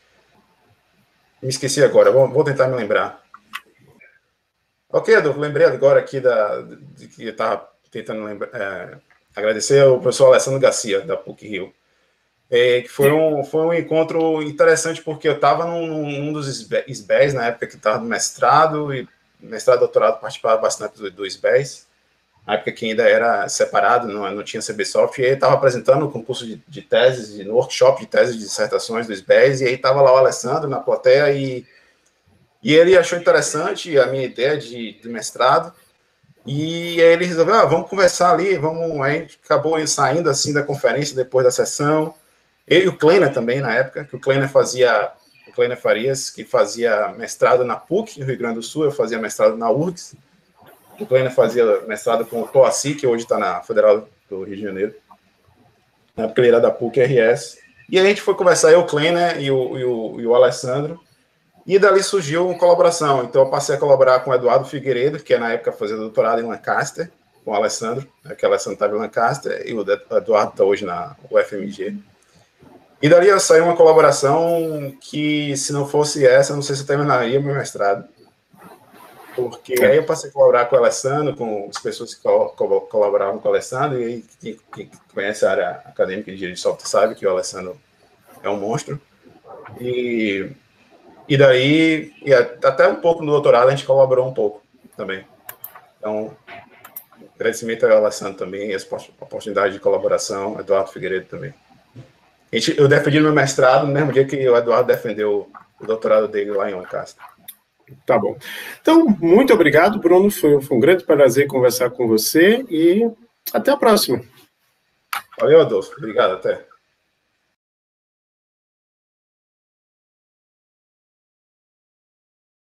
Speaker 2: Me esqueci agora, vou tentar me lembrar. Ok, Adolfo, lembrei agora aqui de que eu estava tentando agradecer ao professor Alessandro Garcia, da PUC-Rio. Que foi um encontro interessante, porque eu estava num dos SBEs, na época que estava no mestrado, e mestrado e doutorado participava bastante do SBEs, na época que ainda era separado, não tinha CBSoft, e aí estava apresentando o concurso de teses, no workshop de teses de dissertações do SBEs, e aí estava lá o Alessandro na plateia, e ele achou interessante a minha ideia de mestrado, e aí ele resolveu, vamos conversar ali, a gente acabou saindo assim da conferência depois da sessão. Ele e o Kleiner também, na época, que o Kleiner Farias, que fazia mestrado na PUC, no Rio Grande do Sul, eu fazia mestrado na URGS. O Kleiner fazia mestrado com o Toaci, que hoje está na Federal do Rio de Janeiro. Na época ele era da PUC-RS. E aí a gente foi conversar, eu, o Kleiner e o Alessandro, e dali surgiu uma colaboração. Então eu passei a colaborar com o Eduardo Figueiredo, que na época fazia doutorado em Lancaster, com o Alessandro, que o Alessandro estava em Lancaster, e o Eduardo está hoje na UFMG. E dali saiu uma colaboração que, se não fosse essa, não sei se eu terminaria meu mestrado. Porque aí eu passei a colaborar com o Alessandro, com as pessoas que colaboravam com o Alessandro, e quem conhece a área acadêmica de engenharia de software sabe que o Alessandro é um monstro. E daí, até um pouco no doutorado, a gente colaborou um pouco também. Então, agradecimento ao Alessandro também, a oportunidade de colaboração, Eduardo Figueiredo também. Eu defendi meu mestrado no mesmo dia que o Eduardo defendeu o doutorado dele lá em Lancaster.
Speaker 1: Tá bom. Então, muito obrigado, Bruno. Foi um grande prazer conversar com você e até a próxima.
Speaker 2: Valeu, Adolfo. Obrigado, até.